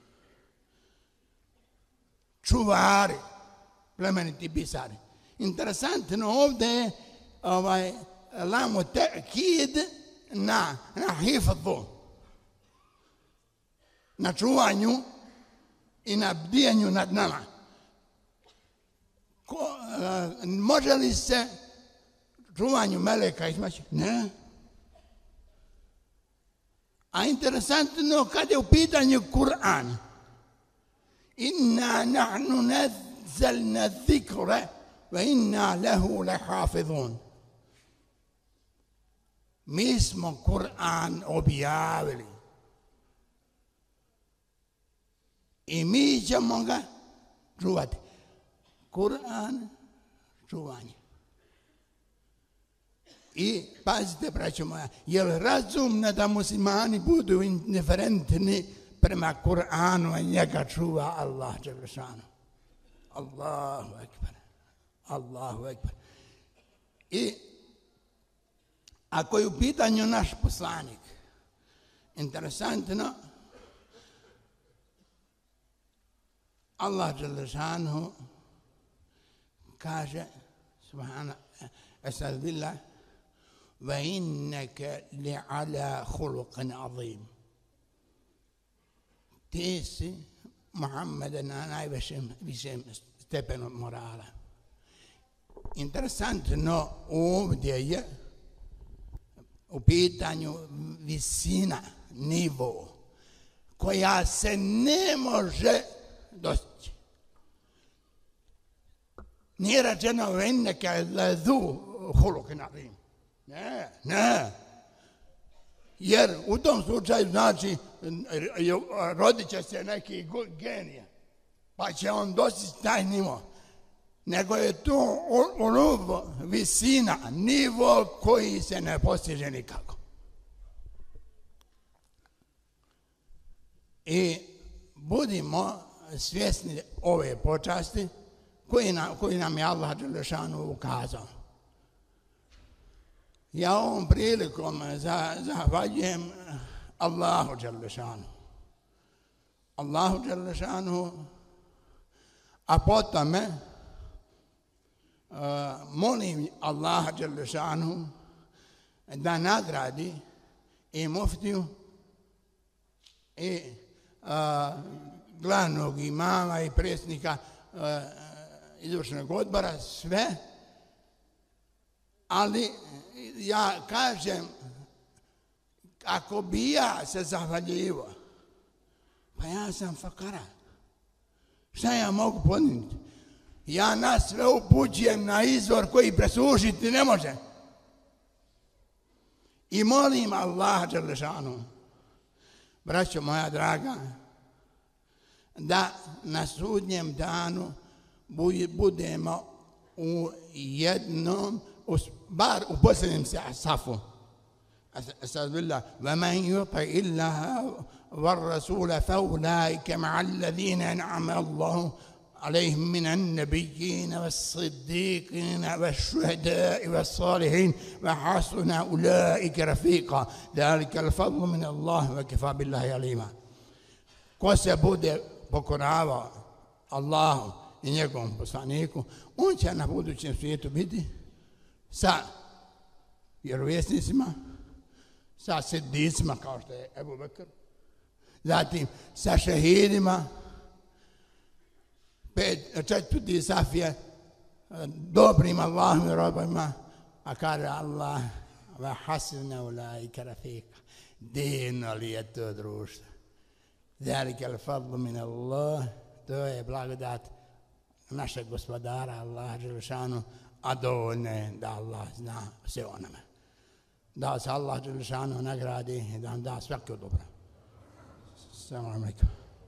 čuvari, plemeniti pisari. Interesantno ovdje je ovaj, lamu ta'kid na, na hifzu, na čuvanju i na bdijenju nad nama. Ko, uh, može li se čuvanju meleka izmaći? Ne. A interesantno kad je u pitanju Kur'an, inna nahnu nazzalna zikra wa inna lahu lahafizun. Mi smo Kur'an objavili i mi ćemo ga čuvati. Kur'an, čuvanje. I pazite, braćo moja, je li razumno da muslimani budu indiferentni prema Kur'anu i njega čuva Allah dželešanu? Allahu ekber. Allahu ekber. I ako je u pitanju naš poslanik, interesantno, Allah dželle šanuhu kaže, subhana, esad billah, va inneke li ala khuluqin azim. Ti si, Muhammede, na najvišem višem stepenu morala. Interesantno ovdje je u pitanju visina, nivo, koja se ne može dostići. Nije rečeno venneke lezu hulukin azim. Ne, ne. Jer u tom slučaju znači rodit će se neki genije, pa će on dostići taj nivo. Nego je to uluv, visina, nivo koji se ne postiže nikako. I budimo svjesni ove počasti koji nam, koji nam je Allah dželle šanuhu ukazao. Ja ovom prilikom zahvaljujem Allahu dželle šanuhu. Allahu dželle šanuhu, a potom Uh, molim Allaha dželle šanuhu da nagradi i muftiju i uh, glavnog imama i predsjednika uh, izvršnog odbora, sve, ali ja kažem, ako bi ja se zahvaljivo, pa ja sam fakara, šta ja mogu podnijeti? Ja nas sve upućujem na izvor koji presušiti ne može. I molim Allaha dželle šanuhu, braćo moja draga, da na sudnjem danu budemo u jednom, bar u posljednjem safu. Estağfirullah billah. Ve men yuti illaha ve rasula fe ulaike ma'allezine en'ame Allahu عليهم من النبيين والصديقين والشهداء والصالحين وحسن أولئك رفيقا ذلك الفضل من الله وكفى بالله عليما. Ko se bude pokoravao Allahu i njegovom poslaniku, on će na budućem svijetu biti sa vjerovjesnicima, sa sidicima kao što je Ebu Bekr, zatim sa šehidima, pet, četvrti saf je dobrim Allahom i robima, a kaže Allah, va hasina ulaika rafika, divno li je to društvo. Zalika al-fadlu min Allah, to je blagodat našeg gospodara Allaha dželle šanuhu, a dovoljno je da Allah zna sve o nama. Da se Allah dželle šanuhu nagradi i da nam da svako dobro. Assalamu alaikum.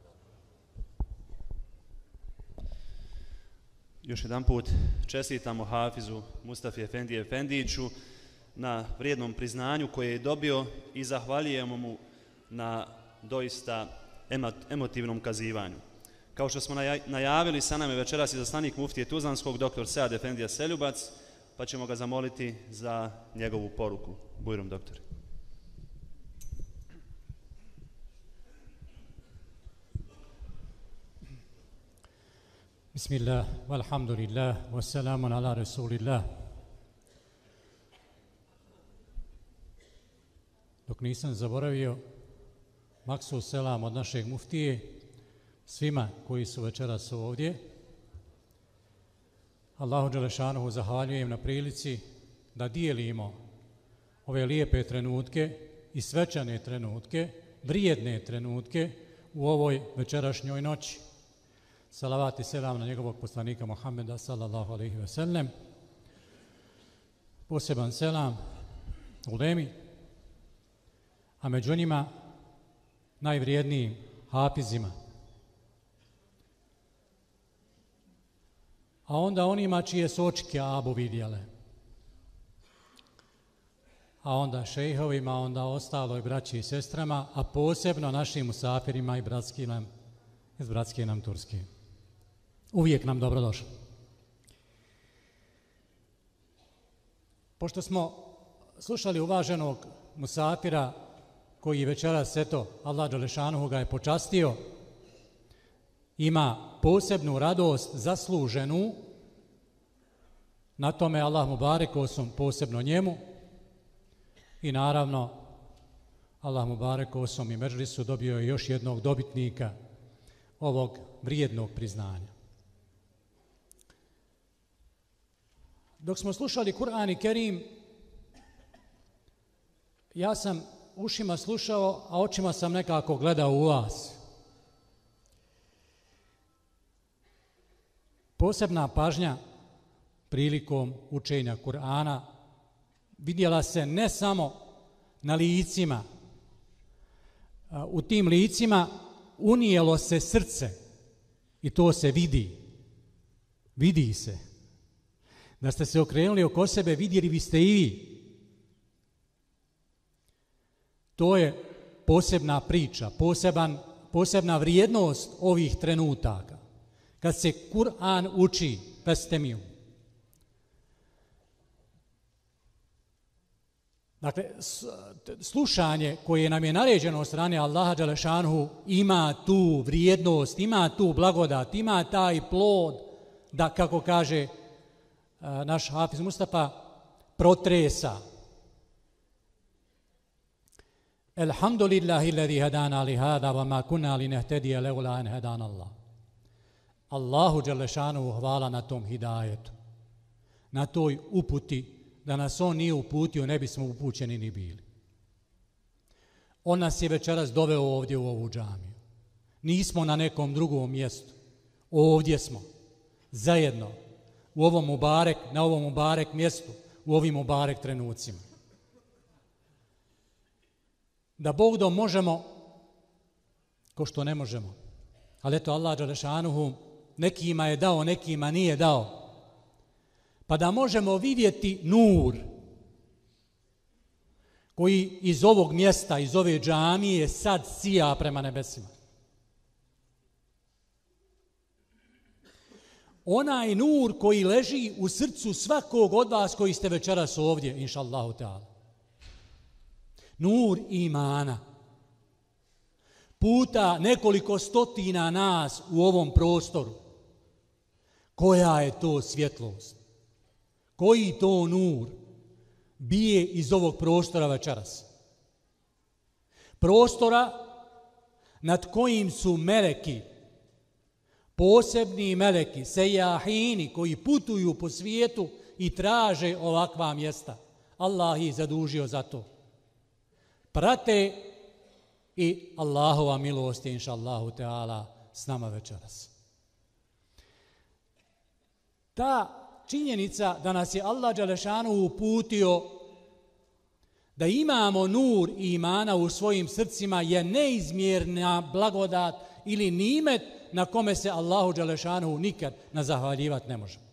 Još jedan put čestitamo Hafizu Mustafi Efendiji Efendijiću na vrijednom priznanju koje je dobio i zahvaljujemo mu na doista emotivnom kazivanju. Kao što smo najavili, sa nama je večeras izaslanik muftije Tuzlanskog, doktor Sead Efendija Seljubac, pa ćemo ga zamoliti za njegovu poruku. Bujrum, doktore. Bismillah, walhamdulillah, wassalamun ala rasulillah. Dok nisam zaboravio, maksu selam od našeg muftije, svima koji su večeras ovdje. Allahu dželle šanuhu zahvaljujem na prilici da dijelimo ove lijepe trenutke i svečane trenutke, vrijedne trenutke u ovoj večerašnjoj noći. Salavat i selam na njegovog poslanika Muhammeda sallallahu alejhi ve sellem. Poseban selam ulemi, a među njima najvrijednijim hafizima. A onda onima čije su oči Kaabu vidjele. A onda šejhovima, onda ostaloj braći i sestrama, a posebno našim musafirima i bratski nam, iz bratske nam Turske. uvijek nam dobrodošli. Pošto smo slušali uvaženog musafira koji večeras, eto, Allah dželešanuhu ga je počastio, ima posebnu radost zasluženu, na tome Allah mu barek osom posebno njemu i naravno Allah mu barek osom i medžlisu dobio je još jednog dobitnika ovog vrijednog priznanja. Dok smo slušali Kur'an i Kerim, ja sam ušima slušao, a očima sam nekako gledao u vas. Posebna pažnja prilikom učenja Kur'ana vidjela se ne samo na licima. U tim licima unijelo se srce i to se vidi. Vidi se. Da ste se okrenuli oko sebe, vidjeli vi ste i vi. To je posebna priča, poseban, posebna vrijednost ovih trenutaka. Kad se Kur'an uči, pestemiju. Dakle, slušanje koje nam je naređeno od strane Allaha dželešanuhu ima tu vrijednost, ima tu blagodat, ima taj plod da, kako kaže naš Hafiz Mustafa, protresa. Elhamdulillahi alladhi hadana li hada wa ma kunna linehtedija leula an hadana Allah. Allahu dželešanuhu hvala na tom hidajetu, na toj uputi. Da nas on nije uputio, ne bismo upućeni ni bili. On nas je večeras doveo ovdje u ovu džamiju. Nismo na nekom drugom mjestu. Ovdje smo, zajedno, u ovom mubarek, na ovom mubarek mjestu, u ovim mubarek trenucima. Da Bog da možemo, ko što ne možemo. Ali eto, Allah dželešanuhu nekima je dao, nekima nije dao. Pa da možemo vidjeti nur koji iz ovog mjesta, iz ove džamije sad sija prema nebesima. Onaj nur koji leži u srcu svakog od vas koji ste večeras ovdje, inša Allahu teala. Nur imana. Puta nekoliko stotina nas u ovom prostoru. Koja je to svjetlost? Koji to nur bije iz ovog prostora večeras? Prostora nad kojim su meleki, posebni meleki, sejahini koji putuju po svijetu i traže ovakva mjesta. Allah ih zadužio za to. Prate i Allahova milost je, inša Allahu teala, s nama večeras. Ta činjenica da nas je Allah dželešanu uputio da imamo nur i imana u svojim srcima je neizmjerna blagodat ili nimet na kome se Allahu dželešanu nikad nazahvaljivati ne može.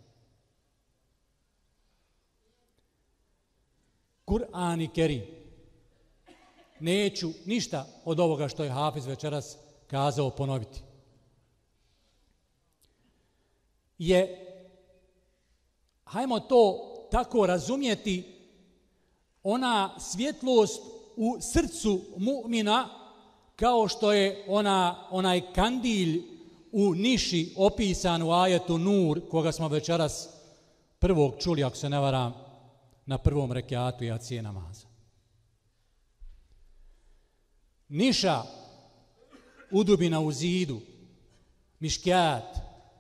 Kur'an i Kerim. Neću ništa od ovoga što je Hafiz večeras kazao ponoviti. Je, hajmo to tako razumjeti, ona svjetlost u srcu mu'mina kao što je ona, onaj kandilj u niši opisan u ajetu Nur, koga smo večeras prvog čuli, ako se ne varam, na prvom rekiatu jacije namaza. Niša, udubina u zidu, miškjat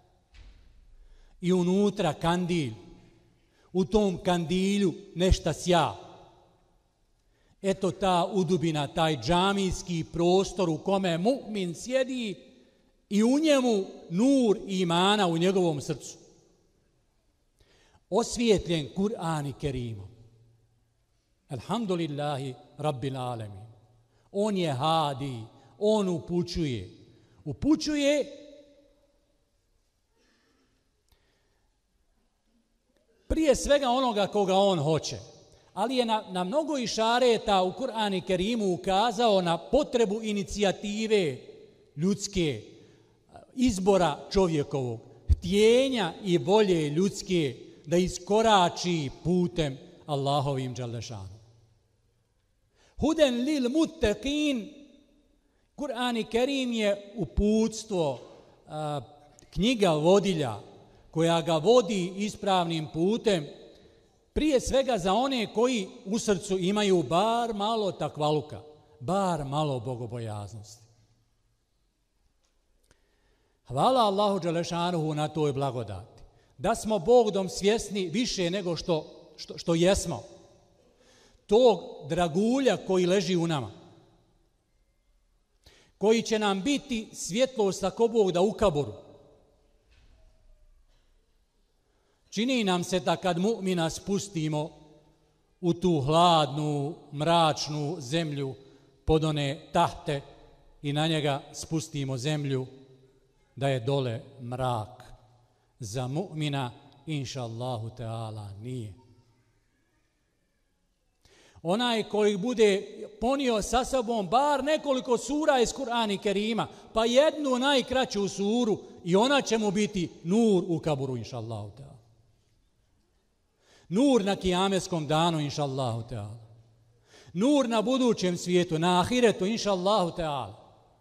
i unutra kandilj. U tom kandilju nešta sja. Eto ta udubina, taj džamijski prostor u kome mu'min sjedi i u njemu nur imana u njegovom srcu. Osvijetljen Kur'an i Kerimom. Alhamdulillahi Rabbil Alemin. On je hadi, on upućuje. Upućuje prije svega onoga koga on hoće. Ali je na, na mnogo išareta u Kur'an i Kerimu ukazao na potrebu inicijative ljudske, izbora čovjekovog. htjenja i volje ljudske da iskorači putem Allahovim dželešanu. Huden lil muttaqin, Kur'an i Kerim je uputstvo, a, knjiga vodilja koja ga vodi ispravnim putem, prije svega za one koji u srcu imaju bar malo takvaluka, bar malo bogobojaznosti. Hvala Allahu dželešanuhu na toj blagodati. Da smo Bogdom svjesni više nego što, što, što jesmo. Tog dragulja koji leži u nama. Koji će nam biti svjetlost ako Bog da u kaboru. Čini nam se da kad mu'mina spustimo u tu hladnu, mračnu zemlju pod one tahte i na njega spustimo zemlju, da je dole mrak. Za mu'mina, inša Allahu Teala, nije. Onaj koji bude ponio sa sobom bar nekoliko sura iz Kur'ana i Kerima, pa jednu najkraću suru, i ona će mu biti nur u kaburu, inša Allahu Teala. Nur na kijametskom danu, inša Allahu Teala. Nur na budućem svijetu, na ahiretu, inša Allahu Teala.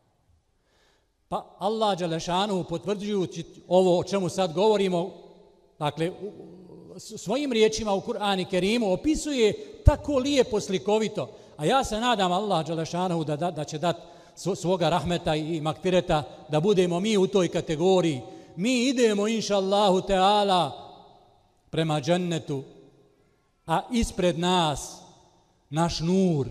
Pa Allah dželešanu, potvrđujući ovo o čemu sad govorimo, dakle, svojim riječima u Kur'anu i Kerimu opisuje tako lijepo, slikovito. A ja se nadam Allah dželešanu da, da, da će dati svoga rahmeta i makfireta da budemo mi u toj kategoriji. Mi idemo, inša Allahu Teala, prema džennetu, a ispred nas naš nur.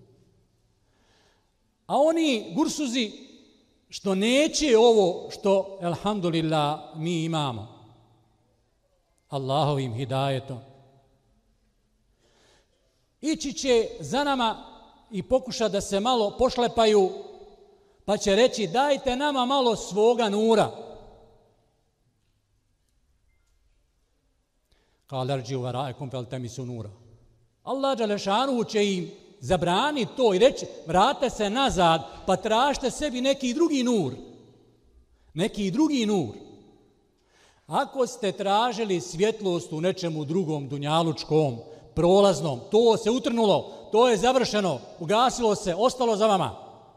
A oni gursuzi što neće ovo što, elhamdulillah, mi imamo, Allahovim hidajetom, ići će za nama i pokuša da se malo pošlepaju, pa će reći dajte nama malo svoga nura. Kale rđiju varaekum fel temisu nura. Allah dželešanu će im zabrani to i reći vrate se nazad pa tražite sebi neki drugi nur. Neki drugi nur. Ako ste tražili svjetlost u nečemu drugom, dunjalučkom, prolaznom, to se utrnulo, to je završeno, ugasilo se, ostalo za vama.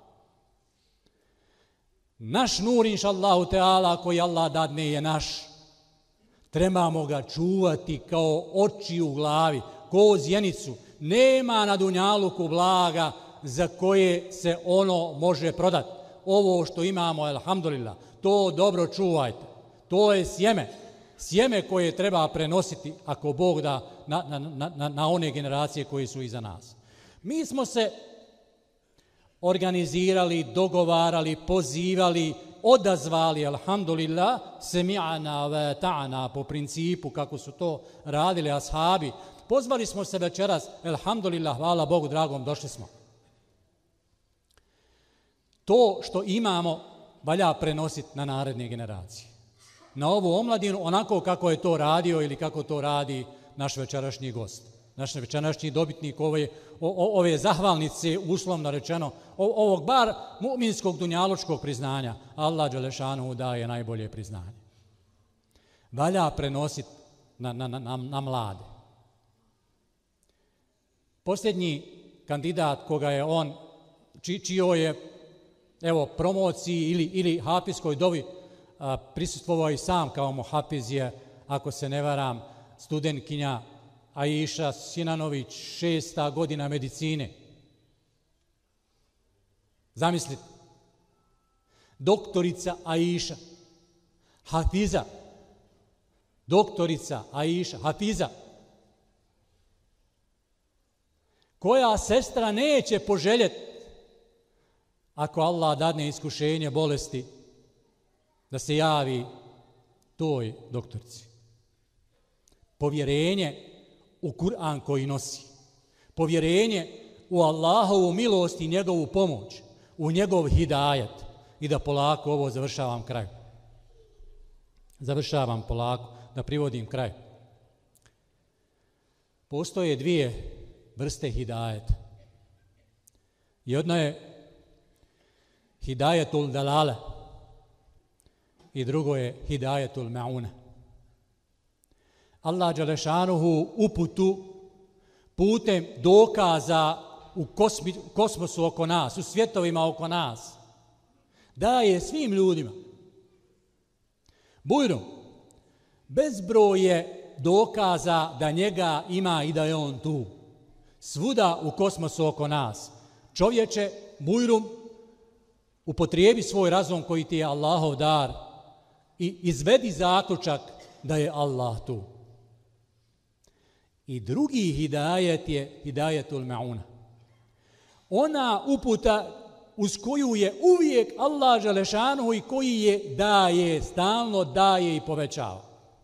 Naš nur, inša Allahu Teala, koji Allah dadne, je naš. Trebamo ga čuvati kao oči u glavi, ko zjenicu. Nema na dunjaluku blaga za koje se ono može prodati. Ovo što imamo, elhamdulillah, to dobro čuvajte. To je sjeme. Sjeme koje treba prenositi, ako Bog da, na, na, na, na one generacije koje su iza nas. Mi smo se organizirali, dogovarali, pozivali, odazvali, alhamdulillah, semi'ana ve ta'ana, po principu kako su to radili ashabi. Pozvali smo se večeras, alhamdulillah, hvala Bogu dragom, došli smo. To što imamo valja prenositi na naredne generacije. Na ovu omladinu, onako kako je to radio ili kako to radi naš večerašnji gost. Naš večerašnji dobitnik ove, o, ove zahvalnice, uslovno rečeno, o, ovog bar mu'minskog dunjalučkog priznanja. Allah dželešanu daje najbolje priznanje. Valja prenositi na, na, na, na mlade. Posljednji kandidat koga je on, či, čio je evo, promociji ili, ili hafizskoj dovi a, prisustvovao i sam kao muhafiz je, ako se ne varam, studentkinja Aisha Sinanović, šesta godina medicine. Zamislite. Doktorica Aisha, hafiza. Doktorica Aisha, hafiza. Koja sestra neće poželjeti, ako Allah dadne iskušenje bolesti, da se javi toj doktorici. Povjerenje u Kur'an koji nosi. Povjerenje u Allahovu milost i njegovu pomoć, u njegov hidajet. I da polako ovo završavam kraj. Završavam polako, da privodim kraj. Postoje dvije vrste hidajeta. Jedno je hidajetul dalale. i drugo je hidajetul mauna. Allah dželešanuhu uputu putem dokaza u kosmi, kosmosu oko nas, u svjetovima oko nas, daje svim ljudima. Bujrum, bezbroj je dokaza da njega ima i da je on tu. Svuda u kosmosu oko nas. Čovječe, bujrum, upotrijebi svoj razum koji ti je Allahov dar i izvedi zaključak da je Allah tu. I drugi hidajet je hidajetul mauna. Ona uputa uz koju je uvijek Allah dželešanu i koji je daje, stalno daje i povećava.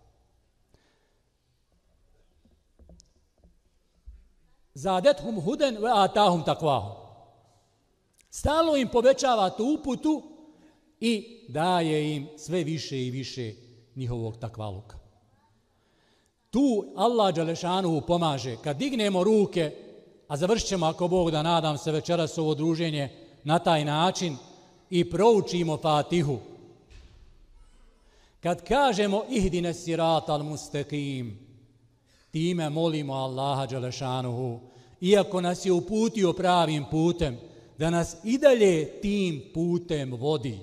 Zadethum huden ve atahum takvahum. Stalno im povećava tu uputu i daje im sve više i više njihovog takvaluka. Tu Allah dželešanu pomaže. Kad dignemo ruke, a završit ćemo ako Bog da nadam se večeras ovo druženje na taj način i proučimo Fatihu. Kad kažemo ihdine sirat al mustaqim, time molimo Allaha dželešanuhu, iako nas je uputio pravim putem, da nas i dalje tim putem vodi.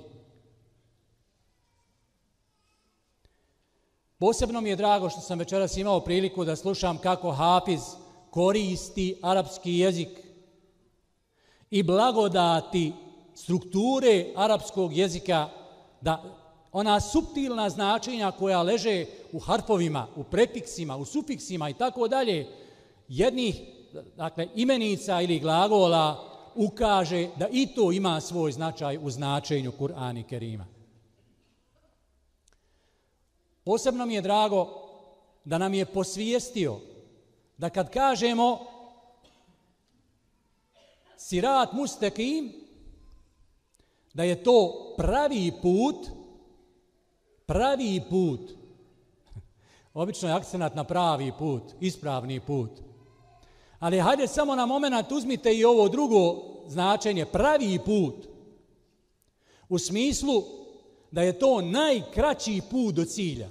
Posebno mi je drago što sam večeras imao priliku da slušam kako Hafiz koristi arapski jezik i blagodati strukture arapskog jezika, da ona suptilna značenja koja leže u harfovima, u prefiksima, u sufiksima i tako dalje, jednih, dakle, imenica ili glagola ukaže da i to ima svoj značaj u značenju Kur'ana Kerima. Posebno mi je drago da nam je posvijestio da kad kažemo sirat mustaqim, da je to pravi put, pravi put. Obično je akcenat na pravi put, ispravni put. Ali hajde samo na moment uzmite i ovo drugo značenje, pravi put. U smislu da je to najkraći put do cilja.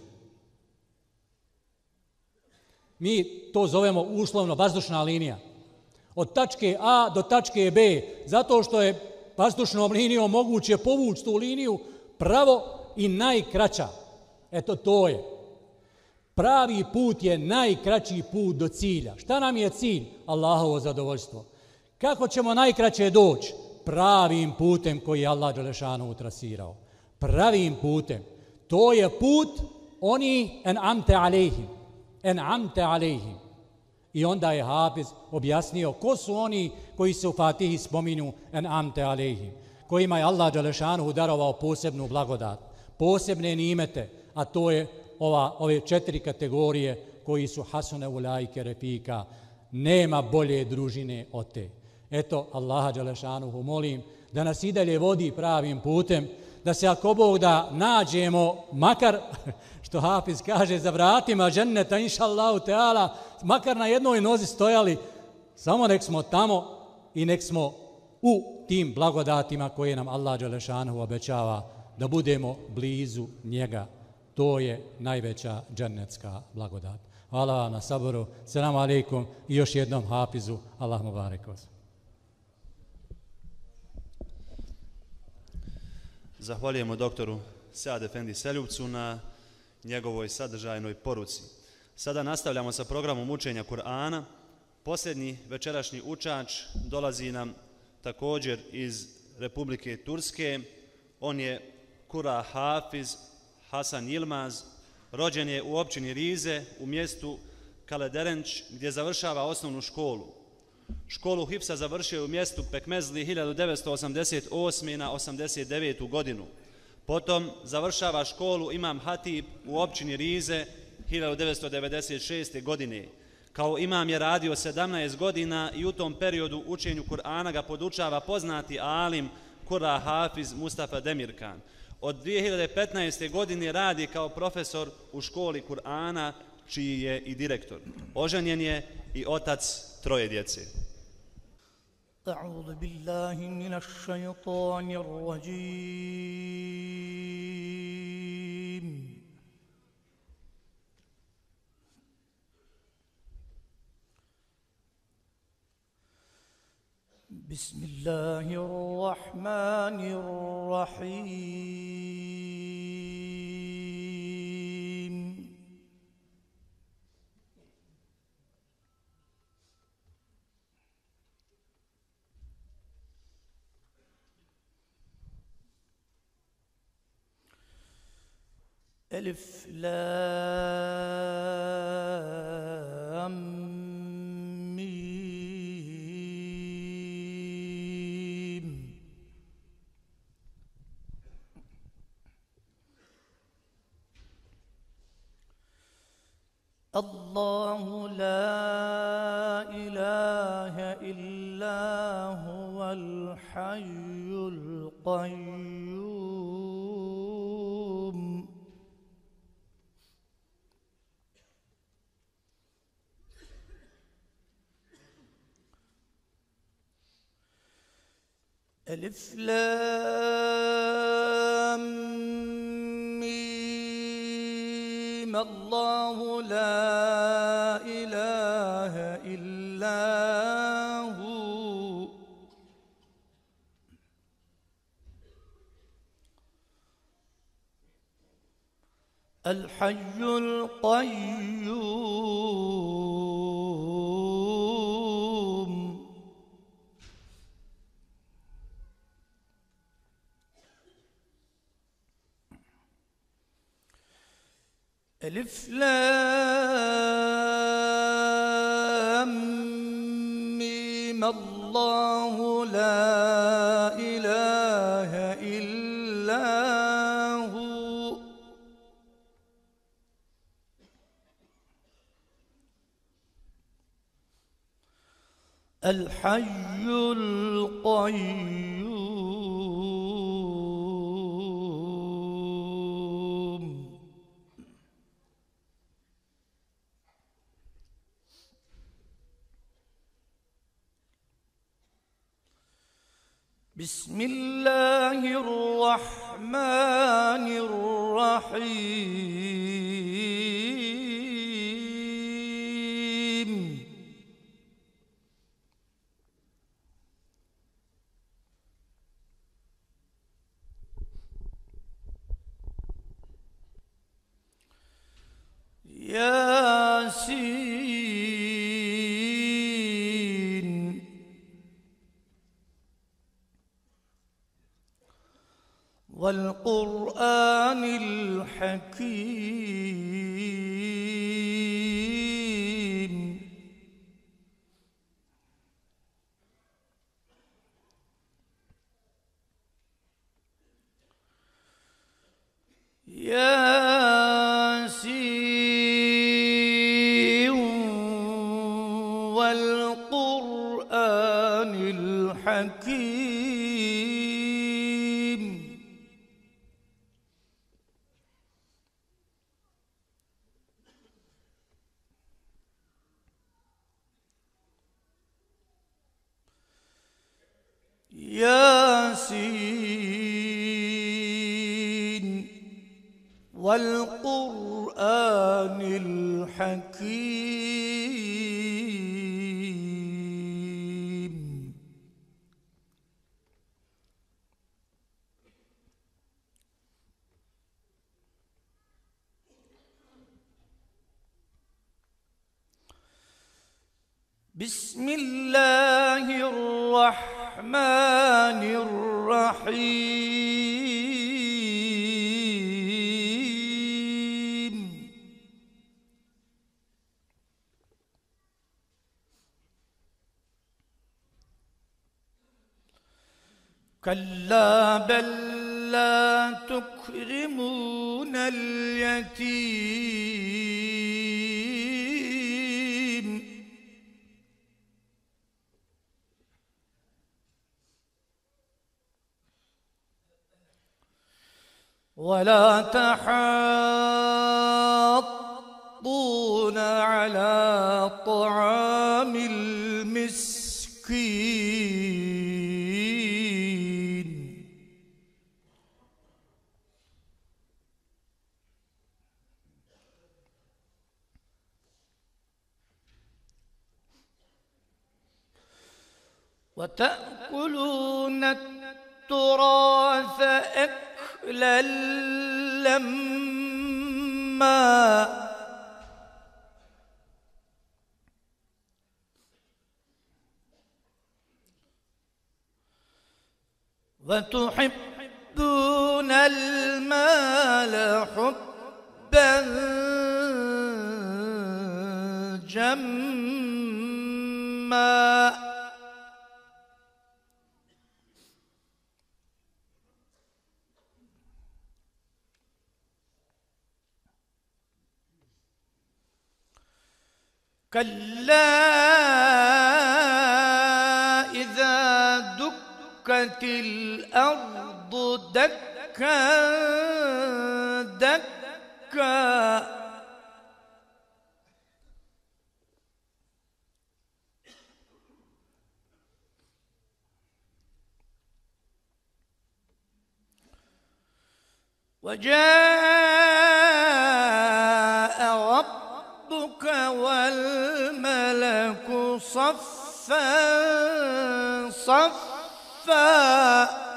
Mi to zovemo uslovno vazdušna linija. Od tačke A do tačke B, zato što je vazdušnom linijom moguće povući tu liniju pravo i najkraća. Eto to je. Pravi put je najkraći put do cilja. Šta nam je cilj? Allahovo zadovoljstvo. Kako ćemo najkraće doći? Pravim putem koji je Allah dželešanu utrasirao. Pravim putem. To je put oni en'amte alejhim. En'amte alejhim. I onda je Hafiz objasnio ko su oni koji se u Fatihi spominju en'amte alejhim, kojima je Allah dželešanu darovao posebnu blagodat, posebne nimete, a to je ova, ove četiri kategorije koji su hasune ulajke refika. Nema bolje družine od te. Eto, Allaha dželešanuhu molim da nas i dalje vodi pravim putem, da se ako Bog da nađemo, makar, što Hafiz kaže, za vratima dženneta, inša Allahu teala, makar na jednoj nozi stojali, samo nek smo tamo i nek smo u tim blagodatima koje nam Allah dželešanuhu obećava, da budemo blizu njega. To je najveća džennetska blagodat. Hvala vam na saboru. Selamu alejkum i još jednom Hafizu. Allah mu barek vas. Zahvaljujemo doktoru Sead Efendi Seljupcu na njegovoj sadržajnoj poruci. Sada nastavljamo sa programom učenja Kur'ana. Posljednji večerašnji učač dolazi nam također iz Republike Turske. On je Kura Hafiz Hasan Yilmaz. Rođen je u općini Rize u mjestu Kalederenč gdje završava osnovnu školu. Školu Hifsa završio je u mjestu Pekmezli hiljadu devetsto osamdeset osme na osamdeset devetu godinu. Potom završava školu Imam Hatib u općini Rize hiljadu devetsto devedeset šeste. godine. Kao imam je radio sedamnaest godina i u tom periodu učenju Kur'ana ga podučava poznati alim Kura Hafiz Mustafa Demirkan. Od dvije hiljade petnaeste. godine radi kao profesor u školi Kur'ana, čiji je i direktor. Oženjen je i otac troje djece. أعوذ بالله من الشيطان الرجيم بسم الله الرحمن الرحيم ألف لام ميم الله لا إله إلا هو الحي القيوم ألف لام ميم الله لا إله إلا هو الحي القيوم ألف لام ميم الله لا إله إلا هو الحي القيوم بسم الله الرحمن الرحيم ياسين والقرآن الحكيم ياسين والقرآن الحكيم ياسين والقرآن الحكيم بسم الله الرحمن الرحيم كلا بل لا تكرمون اليتيم ولا تحاضون على طعام المسكين وتأكلون التراث أكلا لما وتحبون المال حبا جما كلا إذا دكت الأرض دكا دكا وجاء ربك والملك صفا صفا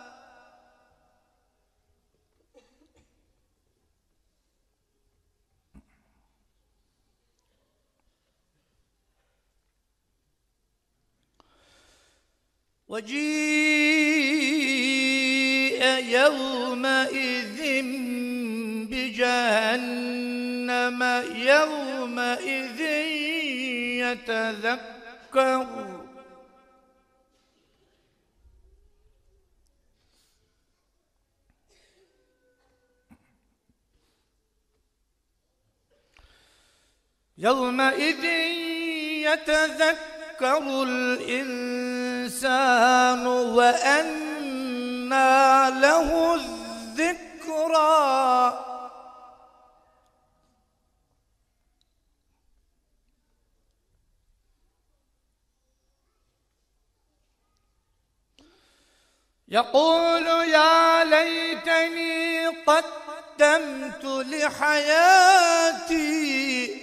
وجيء يومئذ بجهنم يومئذ يتذكر يومئذ يتذكر الإنسان وأنى له الذكرى يقول يا ليتني قدمت لحياتي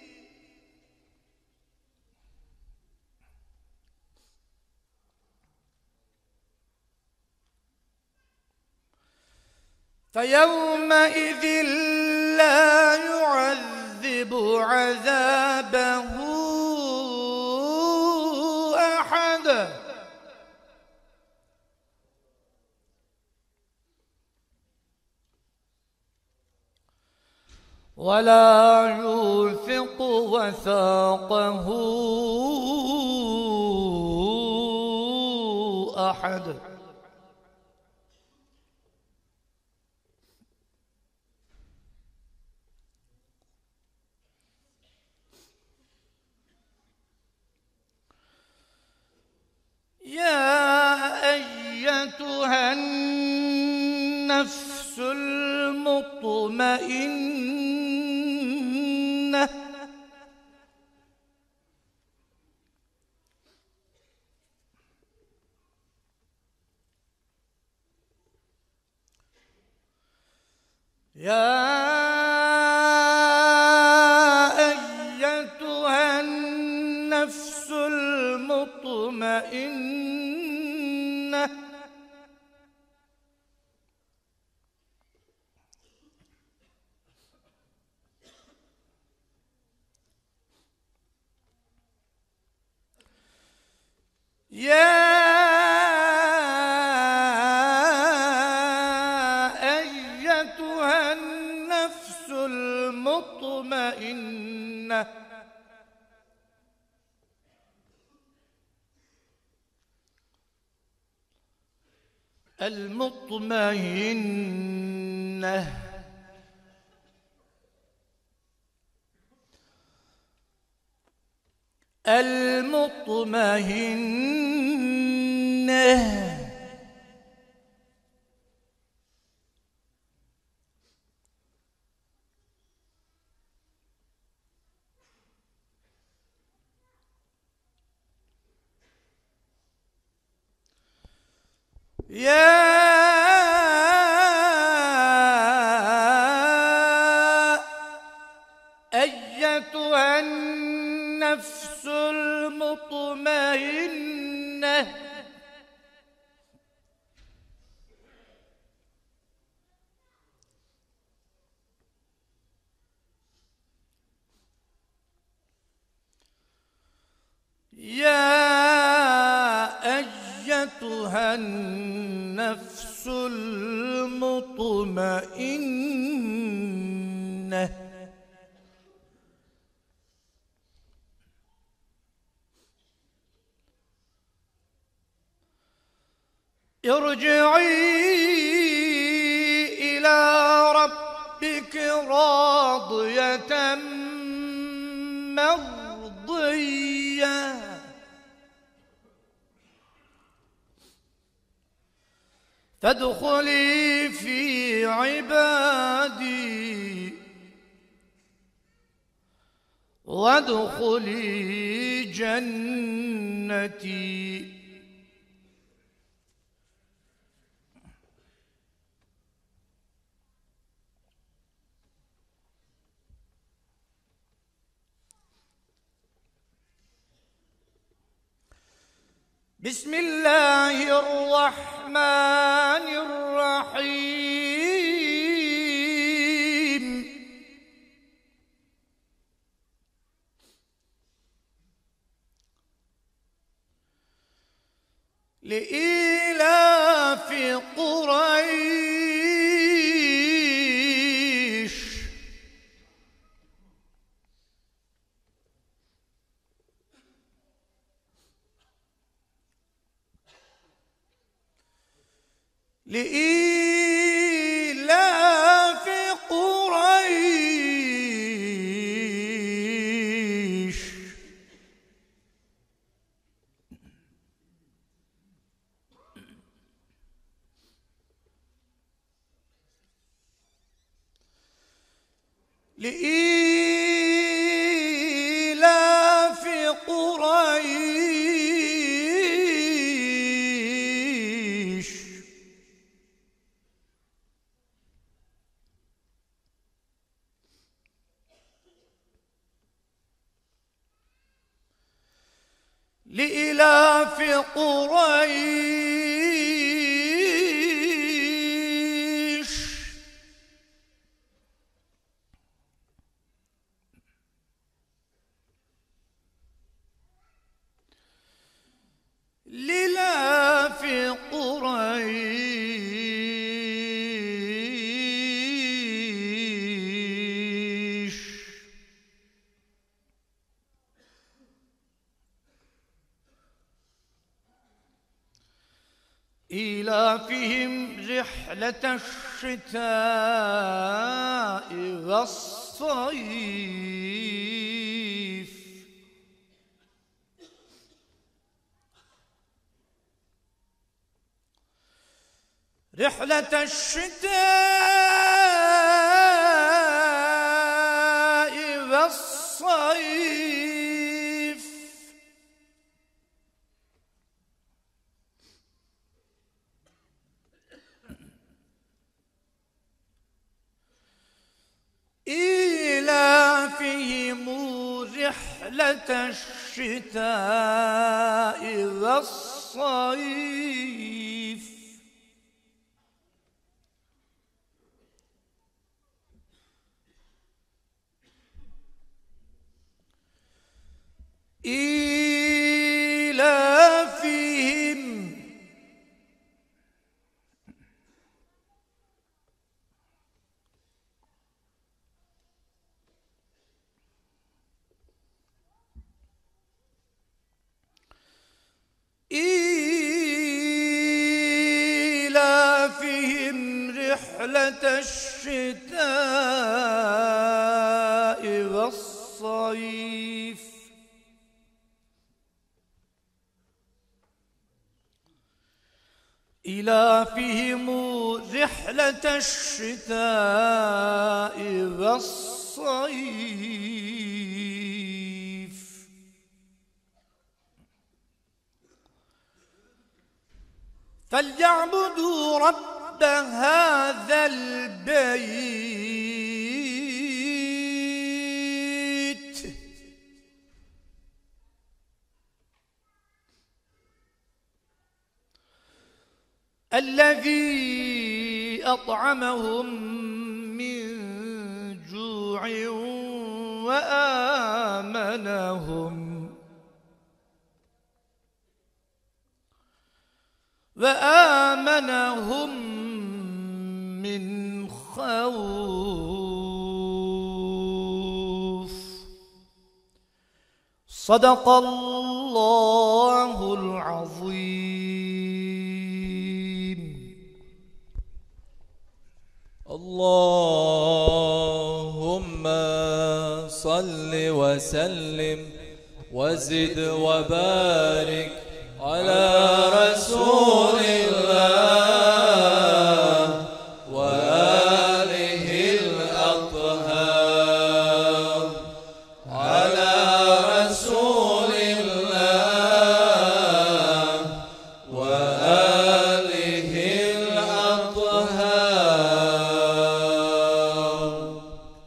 فيومئذ لا يعذب عذابه أحد ولا يوثق وثاقه أحد يا أيتها النفس المطمئنة يا أيتها النفس المطمئنة يا أيتها النفس المطمئنة المطمئنة المطمئنة يا أيتها النفس المطمئنة أيتها النفس المطمئنة ارجعي إلى ربك راضية مرضية فادخلي في عبادي وادخلي جنتي. بسم الله الرحمن الرحيم. لإيلاف قريش لإيلاف قريش لإيلاف قريش لإيلاف قريش لإيلاف قريش إيلافهم رحلة الشتاء والصيف رحلة الشتاء والصيف إيلافهم رحلة الشتاء والصيف إيلافهم إيلافهم رحلة الشتاء والصيف إيلافهم رحلة الشتاء والصيف فليعبدوا رب هذا البيت الذي أطعمهم من جوع وآمنهم وآمنهم من خوف. صدق الله العظيم. اللهم صل وسلم وزد وبارك على رسول الله وآله الأطهار. على رسول الله وآله الأطهار.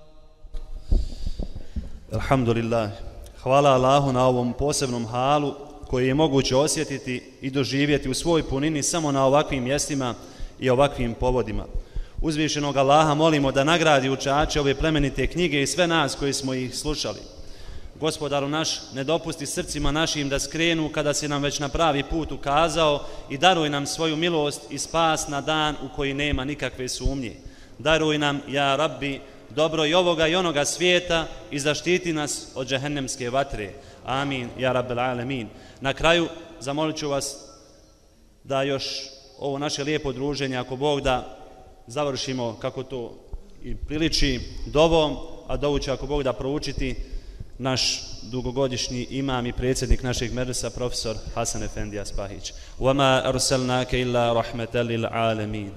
الحمد لله. Hvala Allahu na ovom posebnom halu koji je moguće osjetiti i doživjeti u svoj punini samo na ovakvim mjestima i ovakvim povodima. Uzvišenog Allaha molimo da nagradi učače ove plemenite knjige i sve nas koji smo ih slušali. Gospodaru naš, ne dopusti srcima našim da skrenu kada si nam već na pravi put ukazao i daruj nam svoju milost i spas na dan u koji nema nikakve sumnje. Daruj nam, ja Rabbi, dobro i ovoga i onoga svijeta i zaštiti nas od džehennemske vatre. Amin, ja Rabbel alemin. Na kraju zamolit ću vas da još ovo naše lijepo druženje, ako Bog da, završimo kako to i priliči dovom, a dovu će, ako Bog da, proučiti naš dugogodišnji imam i predsjednik našeg medresa, profesor Hasan Efendija Spahić. وَمَا أَرْسَلْنَاكَ إِلَّا رَحْمَةً لِلْعَالَمِينَ.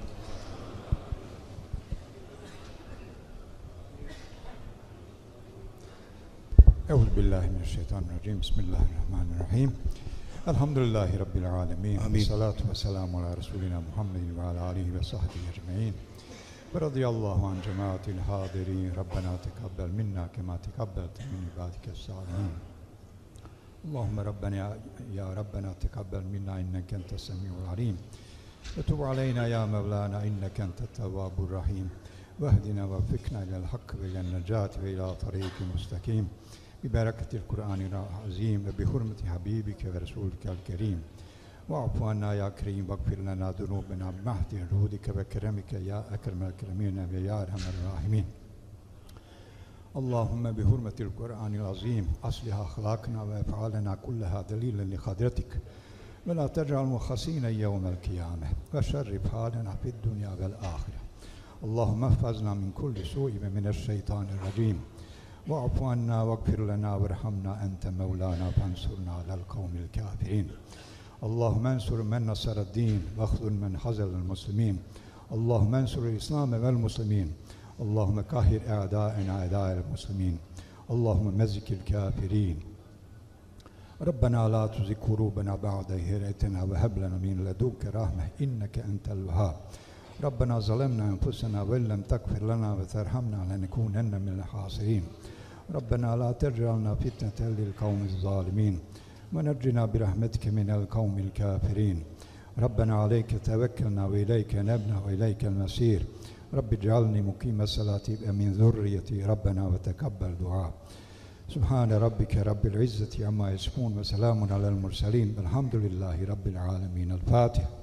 أعوذ بالله من الشيطان الرجيم. بسم الله الرحمن الرحيم. الحمد لله رب العالمين. والصلاة والسلام على رسولنا محمد وعلى آله وصحبه أجمعين. ورضي الله عن جماعة الحاضرين. ربنا تقبل منا كما تقبلت من عبادك الصالحين. اللهم ربنا يا ربنا تقبل منا إنك أنت السميع العليم. وتب علينا يا مولانا إنك أنت التواب الرحيم. واهدنا ووفقنا إلى الحق وإلى النجاة وإلى طريق مستقيم. ببركة القرآن العظيم وبحرمة حبيبك ورسولك الكريم. واعف عنا يا كريم واغفر لنا ذنوبنا بمهد جودك وكرمك يا أكرم الأكرمين ويا أرحم الراحمين. اللهم بحرمة القرآن العظيم أصلح أخلاقنا وأفعالنا كلها دليلا لقدرتك ولا تجعل مخزينا يوم القيامة وشرف حالنا في الدنيا والآخرة. اللهم احفظنا من كل سوء ومن الشيطان الرجيم. واعف عنا واغفر لنا وارحمنا أنت مولانا فانصرنا على القوم الكافرين. اللهم انصر من نصر الدين واخذل من خذل المسلمين. اللهم انصر الإسلام والمسلمين. اللهم قهر أعداءنا أعداء المسلمين. اللهم مزق الكافرين. ربنا لا تزغ قلوبنا بعد إذ هديتنا وهب لنا من لدنك رحمة إنك أنت الوهاب. ربنا ظلمنا أنفسنا وإن لم تغفر لنا وترحمنا لنكونن من الخاسرين. ربنا لا تجعلنا فتنة للقوم الظالمين ونجنا برحمتك من القوم الكافرين. ربنا عليك توكلنا وإليك نبنا وإليك المصير. رب اجعلني مقيم الصلاة ومن ذريتي ربنا وتقبل دعاء. سبحان ربك رب العزة عما يصفون وسلام على المرسلين والحمد لله رب العالمين. الفاتحة.